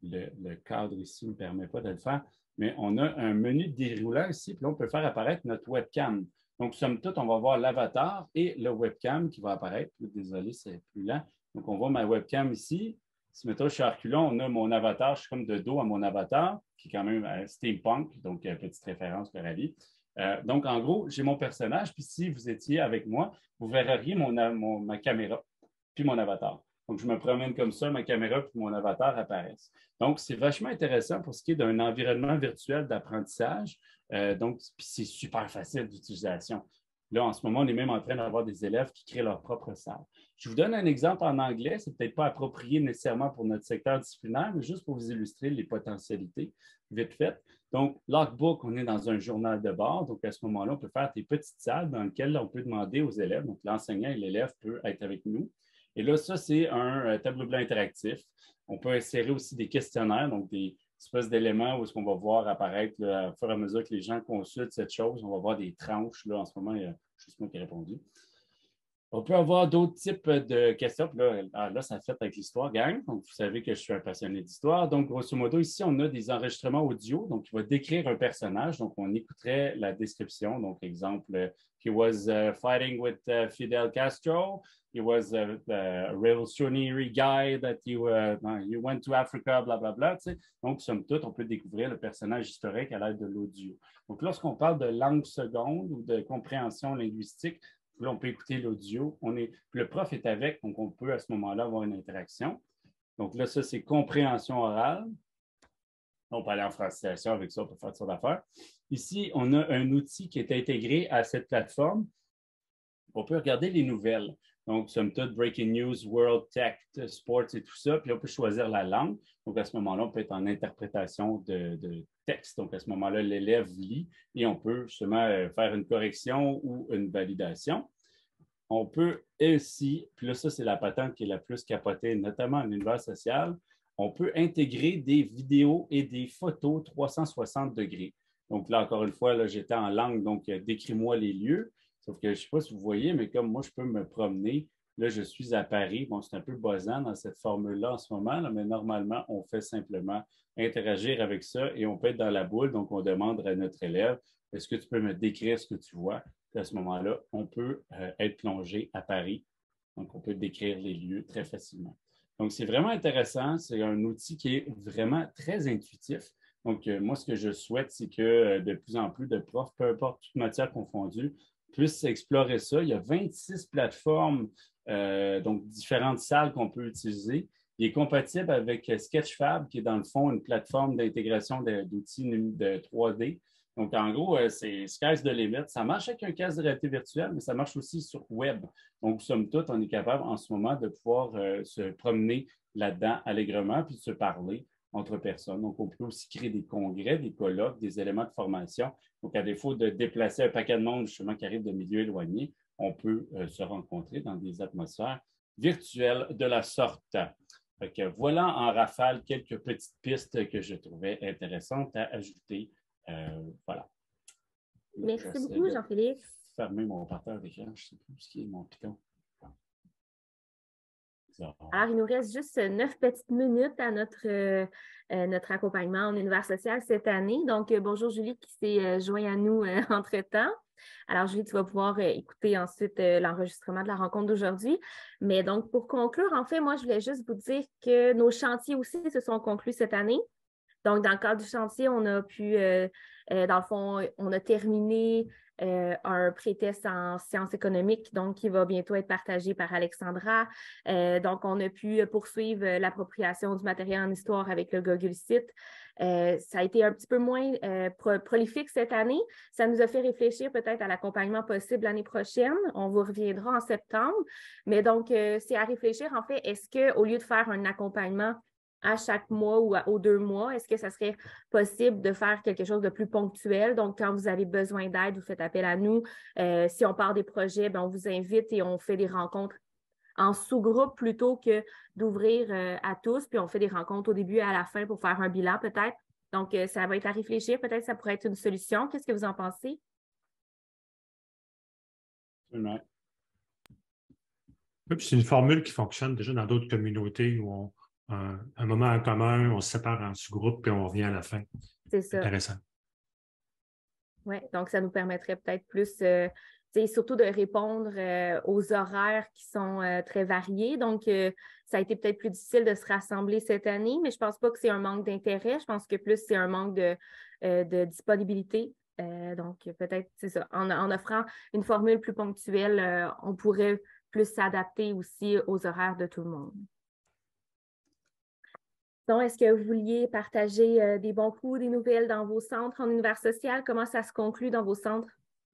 le cadre ici ne me permet pas de le faire, mais on a un menu déroulant ici, puis là, on peut faire apparaître notre webcam. Donc, somme toute, on va voir l'avatar et le webcam qui va apparaître. Désolé, c'est plus lent. Donc, on voit ma webcam ici. Si, mettons, je suis à reculons, on a mon avatar, je suis comme de dos à mon avatar, qui est quand même steampunk, donc petite référence pour ravi. Donc, en gros, j'ai mon personnage, puis si vous étiez avec moi, vous verriez ma caméra, puis mon avatar. Donc, je me promène comme ça, ma caméra puis mon avatar apparaissent. Donc, c'est vachement intéressant pour ce qui est d'un environnement virtuel d'apprentissage. Donc, c'est super facile d'utilisation. Là, en ce moment, on est même en train d'avoir des élèves qui créent leur propre salle. Je vous donne un exemple en anglais. Ce n'est peut-être pas approprié nécessairement pour notre secteur disciplinaire, mais juste pour vous illustrer les potentialités vite fait. Donc, Logbook, on est dans un journal de bord. Donc, à ce moment-là, on peut faire des petites salles dans lesquelles on peut demander aux élèves. Donc, l'enseignant et l'élève peuvent être avec nous. Et là, ça, c'est un tableau blanc interactif. On peut insérer aussi des questionnaires, donc des espèces d'éléments où est-ce qu'on va voir apparaître là, au fur et à mesure que les gens consultent cette chose. On va voir des tranches. Là, en ce moment, il y a juste moi qui ai répondu. On peut avoir d'autres types de questions. Puis là, ça fait avec l'histoire, gang. Donc, vous savez que je suis un passionné d'histoire. Donc, grosso modo, ici, on a des enregistrements audio. Donc, il va décrire un personnage. Donc, on écouterait la description. Donc, exemple, he was fighting with Fidel Castro. He was a revolutionary guy that you went to Africa, blablabla. Tu sais. Donc, somme toute, on peut découvrir le personnage historique à l'aide de l'audio. Donc, lorsqu'on parle de langue seconde ou de compréhension linguistique, là, on peut écouter l'audio. Le prof est avec, donc on peut à ce moment-là avoir une interaction. Donc là, ça, c'est compréhension orale. On peut aller en francisation avec ça pour faire ça d'affaires. Ici, on a un outil qui est intégré à cette plateforme. On peut regarder les nouvelles. Donc, somme toute, Breaking News, World Tech, Sports et tout ça. Puis on peut choisir la langue. Donc, à ce moment-là, on peut être en interprétation de texte. Donc, à ce moment-là, l'élève lit et on peut justement faire une correction ou une validation. On peut aussi, puis là, ça, c'est la patente qui est la plus capotée, notamment en univers social, on peut intégrer des vidéos et des photos 360 degrés. Donc là, encore une fois, là, j'étais en langue, donc décris-moi les lieux. Sauf que je ne sais pas si vous voyez, mais comme moi, je peux me promener. Là, je suis à Paris. Bon, c'est un peu buzzant dans cette formule-là en ce moment, là, mais normalement, on fait simplement interagir avec ça et on peut être dans la boule. Donc, on demande à notre élève, est-ce que tu peux me décrire ce que tu vois? Puis à ce moment-là, on peut être plongé à Paris. Donc, on peut décrire les lieux très facilement. Donc, c'est vraiment intéressant. C'est un outil qui est vraiment très intuitif. Donc, moi, ce que je souhaite, c'est que de plus en plus de profs, peu importe toute matière confondue, puissent explorer ça. Il y a 26 plateformes, donc différentes salles qu'on peut utiliser. Il est compatible avec Sketchfab, qui est dans le fond une plateforme d'intégration d'outils de 3D. Donc, en gros, c'est sky's the limit. Ça marche avec un casque de réalité virtuelle, mais ça marche aussi sur web. Donc, somme toute, on est capable en ce moment de pouvoir se promener là-dedans allègrement puis de se parler entre personnes. Donc, on peut aussi créer des congrès, des colloques, des éléments de formation. Donc, à défaut de déplacer un paquet de monde justement qui arrive de milieux éloignés, on peut se rencontrer dans des atmosphères virtuelles de la sorte. Fait que voilà en rafale quelques petites pistes que je trouvais intéressantes à ajouter. Voilà. Merci beaucoup, Jean-Félix. Fermer mon parterre d'écran, je ne sais plus ce qui est mon piton. Alors, il nous reste juste 9 petites minutes à notre accompagnement en univers social cette année. Donc, bonjour Julie qui s'est joint à nous entre-temps. Alors, Julie, tu vas pouvoir écouter ensuite l'enregistrement de la rencontre d'aujourd'hui. Mais donc, pour conclure, en fait, moi, je voulais juste vous dire que nos chantiers aussi se sont conclus cette année. Donc, dans le cadre du chantier, on a pu, dans le fond, on a terminé un pré-test en sciences économiques, donc qui va bientôt être partagé par Alexandra. Donc, on a pu poursuivre l'appropriation du matériel en histoire avec le Google Site. Ça a été un petit peu moins prolifique cette année. Ça nous a fait réfléchir peut-être à l'accompagnement possible l'année prochaine. On vous reviendra en septembre. Mais donc, c'est à réfléchir, en fait, est-ce qu'au lieu de faire un accompagnement à chaque mois ou aux 2 mois, est-ce que ça serait possible de faire quelque chose de plus ponctuel? Donc, quand vous avez besoin d'aide, vous faites appel à nous. Si on part des projets, bien, on vous invite et on fait des rencontres en sous-groupe plutôt que d'ouvrir à tous, puis on fait des rencontres au début et à la fin pour faire un bilan peut-être. Donc, ça va être à réfléchir. Peut-être que ça pourrait être une solution. Qu'est-ce que vous en pensez? Oui, c'est une formule qui fonctionne déjà dans d'autres communautés où on un moment en commun, on se sépare en sous-groupe puis on revient à la fin. C'est ça. Intéressant. Oui, donc ça nous permettrait peut-être plus, surtout de répondre aux horaires qui sont très variés. Donc, ça a été peut-être plus difficile de se rassembler cette année, mais je ne pense pas que c'est un manque d'intérêt. Je pense que plus c'est un manque de disponibilité. Donc, peut-être, c'est ça. En offrant une formule plus ponctuelle, on pourrait plus s'adapter aussi aux horaires de tout le monde. Donc, est-ce que vous vouliez partager des bons coups, des nouvelles dans vos centres en univers social? Comment ça se conclut dans vos centres?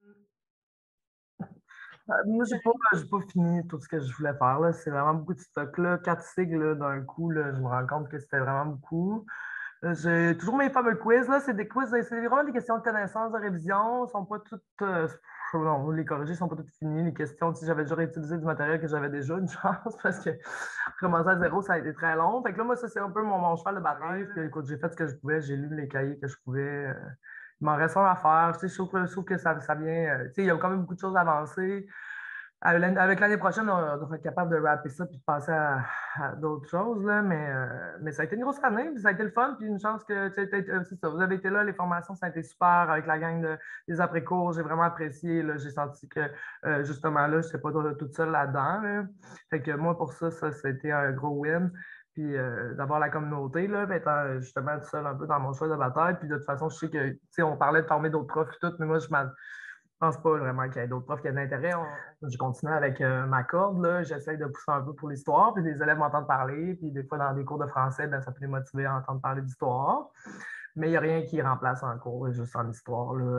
Moi, je n'ai pas fini tout ce que je voulais faire. Là. C'est vraiment beaucoup de stock. Là. 4 sigles là, d'un coup, là, je me rends compte que c'était vraiment beaucoup. J'ai toujours mes fameux quiz. Là. C'est des quiz, c'est vraiment des questions de connaissances, de révision. Elles ne sont pas toutes. Non, vous les corriger, ne sont pas toutes finies. Les questions, si j'avais déjà réutilisé du matériel que j'avais déjà, une chance, parce que commencer à zéro, ça a été très long. Fait que là, moi, ça, c'est un peu mon cheval de bataille. Puis, écoute, j'ai fait ce que je pouvais, j'ai lu les cahiers que je pouvais. Il m'en reste un à faire. Tu sais, je trouve que ça vient. Tu sais, il y a quand même beaucoup de choses avancées. Avec l'année prochaine, on devrait être capable de rapper ça puis de passer à d'autres choses, là, mais ça a été une grosse année, puis ça a été le fun, puis une chance que c'est ça, vous avez été là, les formations, ça a été super avec la gang des après-cours, j'ai vraiment apprécié, là, j'ai senti que justement là, je n'étais pas toute seule là-dedans, là. Fait que moi, pour ça, c'était un gros win. Puis d'avoir la communauté, là, étant justement tout seul un peu dans mon choix de bataille. Puis de toute façon, je sais que, tu sais, on parlait de former d'autres profs et tout, mais moi, je pense pas vraiment qu'il y ait d'autres profs qui aient de l'intérêt. Je continue avec ma corde, là. J'essaie de pousser un peu pour l'histoire, puis les élèves m'entendent parler, puis des fois, dans des cours de français, ben, ça peut les motiver à entendre parler d'histoire. Mais il n'y a rien qui remplace un cours juste en histoire, là.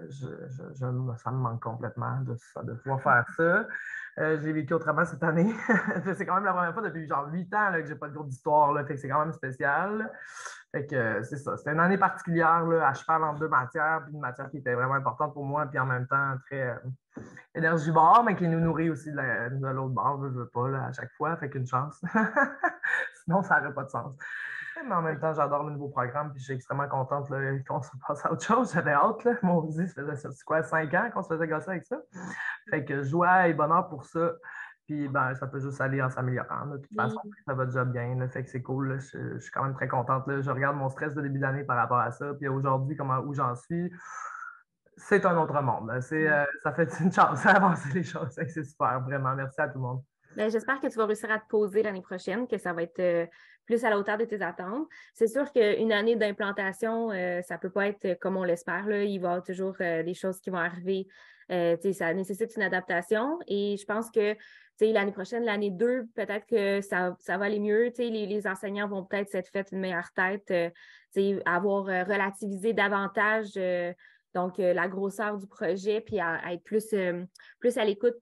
Ça me manque complètement de pouvoir faire ça. J'ai vécu autrement cette année. C'est quand même la première fois depuis genre 8 ans là, que j'ai pas de cours d'histoire, là. Fait que c'est quand même spécial. Fait que c'est ça. C'était une année particulière là, à cheval entre deux matières, puis une matière qui était vraiment importante pour moi, puis en même temps très énergivore, mais qui nous nourrit aussi de l'autre bord, je veux pas, là, à chaque fois. Fait qu'une chance. Sinon, ça n'aurait pas de sens. Mais en même temps, j'adore le nouveau programme, puis je suis extrêmement contente là, qu'on se passe à autre chose. J'avais hâte, là. Mon Dieu, ça faisait c'est quoi, 5 ans qu'on se faisait gosser avec ça. Fait que joie et bonheur pour ça. Puis ben, ça peut juste aller en s'améliorant. De toute façon, ça va déjà bien. Là. Fait que c'est cool. Là. Je suis quand même très contente. Là. Je regarde mon stress de début d'année par rapport à ça. Puis aujourd'hui, où j'en suis, c'est un autre monde. Là. Ça fait une chance d'avancer les choses. C'est super. Vraiment. Merci à tout le monde. Bien, j'espère que tu vas réussir à te poser l'année prochaine, que ça va être plus à la hauteur de tes attentes. C'est sûr qu'une année d'implantation, ça ne peut pas être comme on l'espère. Là. Il va y avoir toujours des choses qui vont arriver. Ça nécessite une adaptation et je pense que l'année prochaine, l'année 2, peut-être que ça va aller mieux. Les enseignants vont peut-être s'être fait une meilleure tête, avoir relativisé davantage donc la grosseur du projet, puis à être plus à l'écoute,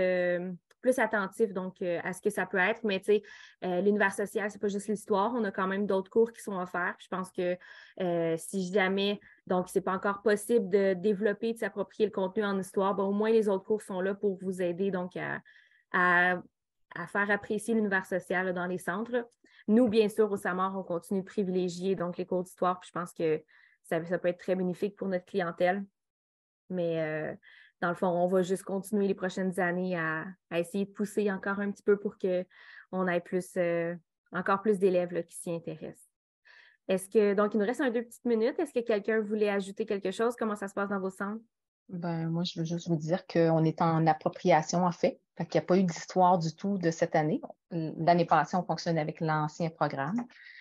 plus attentif donc à ce que ça peut être. Mais l'univers social, c'est pas juste l'histoire. On a quand même d'autres cours qui sont offerts. Je pense que si jamais, donc c'est pas encore possible de développer, de s'approprier le contenu en histoire, au moins les autres cours sont là pour vous aider donc à faire apprécier l'univers social là, dans les centres. Nous, bien sûr, au SAMAR, on continue de privilégier donc les cours d'histoire. Puis je pense que ça peut être très bénéfique pour notre clientèle. Mais dans le fond, on va juste continuer les prochaines années à essayer de pousser encore un petit peu pour qu'on ait encore plus d'élèves là, qui s'y intéressent. Donc, il nous reste 2 petites minutes. Est-ce que quelqu'un voulait ajouter quelque chose? Comment ça se passe dans vos centres? Ben, moi, je veux juste vous dire qu'on est en appropriation, en fait. Fait qu'il n'y a pas eu d'histoire du tout de cette année. L'année passée, on fonctionnait avec l'ancien programme.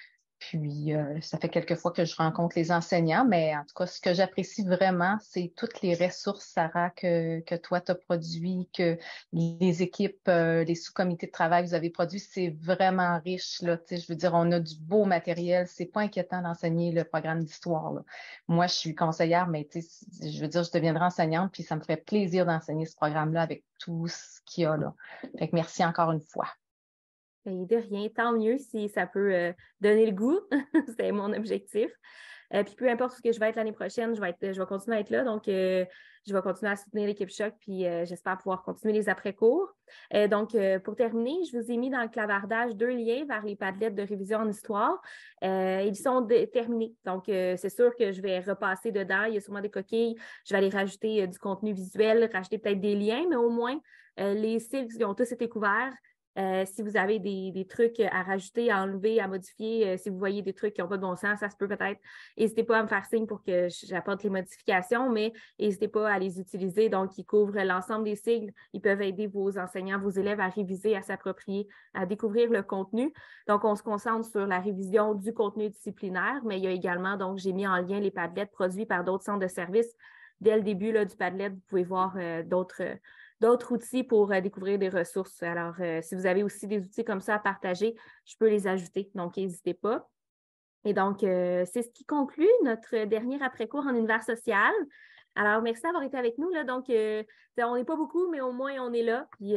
Puis, ça fait quelques fois que je rencontre les enseignants, mais en tout cas, ce que j'apprécie vraiment, c'est toutes les ressources, Sarah, que toi, tu as produit, que les équipes, les sous-comités de travail que vous avez produits, c'est vraiment riche, là. Je veux dire, on a du beau matériel. C'est pas inquiétant d'enseigner le programme d'histoire, là. Moi, je suis conseillère, mais je veux dire, je deviendrai enseignante, puis ça me ferait plaisir d'enseigner ce programme-là avec tout ce qu'il y a là. Fait que merci encore une fois. Et de rien, tant mieux si ça peut donner le goût. C'est mon objectif. Puis peu importe ce que je vais être l'année prochaine, je vais continuer à être là. Donc, je vais continuer à soutenir l'équipe Choc, puis j'espère pouvoir continuer les après-cours. Donc, pour terminer, je vous ai mis dans le clavardage 2 liens vers les Padlets de révision en histoire. Ils sont terminés. Donc, c'est sûr que je vais repasser dedans. Il y a sûrement des coquilles. Je vais aller rajouter du contenu visuel, rajouter peut-être des liens, mais au moins, les cycles ont tous été couverts. Si vous avez des trucs à rajouter, à enlever, à modifier, si vous voyez des trucs qui n'ont pas de bon sens, ça se peut peut-être. N'hésitez pas à me faire signe pour que j'apporte les modifications, mais n'hésitez pas à les utiliser. Donc, ils couvrent l'ensemble des sigles. Ils peuvent aider vos enseignants, vos élèves à réviser, à s'approprier, à découvrir le contenu. Donc, on se concentre sur la révision du contenu disciplinaire, mais il y a également, donc, j'ai mis en lien les Padlets produits par d'autres centres de services. Dès le début là, du Padlet, vous pouvez voir d'autres outils pour découvrir des ressources. Alors, si vous avez aussi des outils comme ça à partager, je peux les ajouter. Donc, n'hésitez pas. Et donc, c'est ce qui conclut notre dernier après-cours en univers social. Alors, merci d'avoir été avec nous. Là. Donc, on n'est pas beaucoup, mais au moins, on est là. Puis,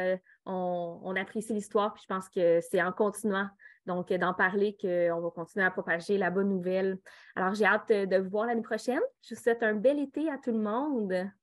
on apprécie l'histoire. Puis, je pense que c'est en continuant donc d'en parler qu'on va continuer à propager la bonne nouvelle. Alors, j'ai hâte de vous voir l'année prochaine. Je vous souhaite un bel été à tout le monde.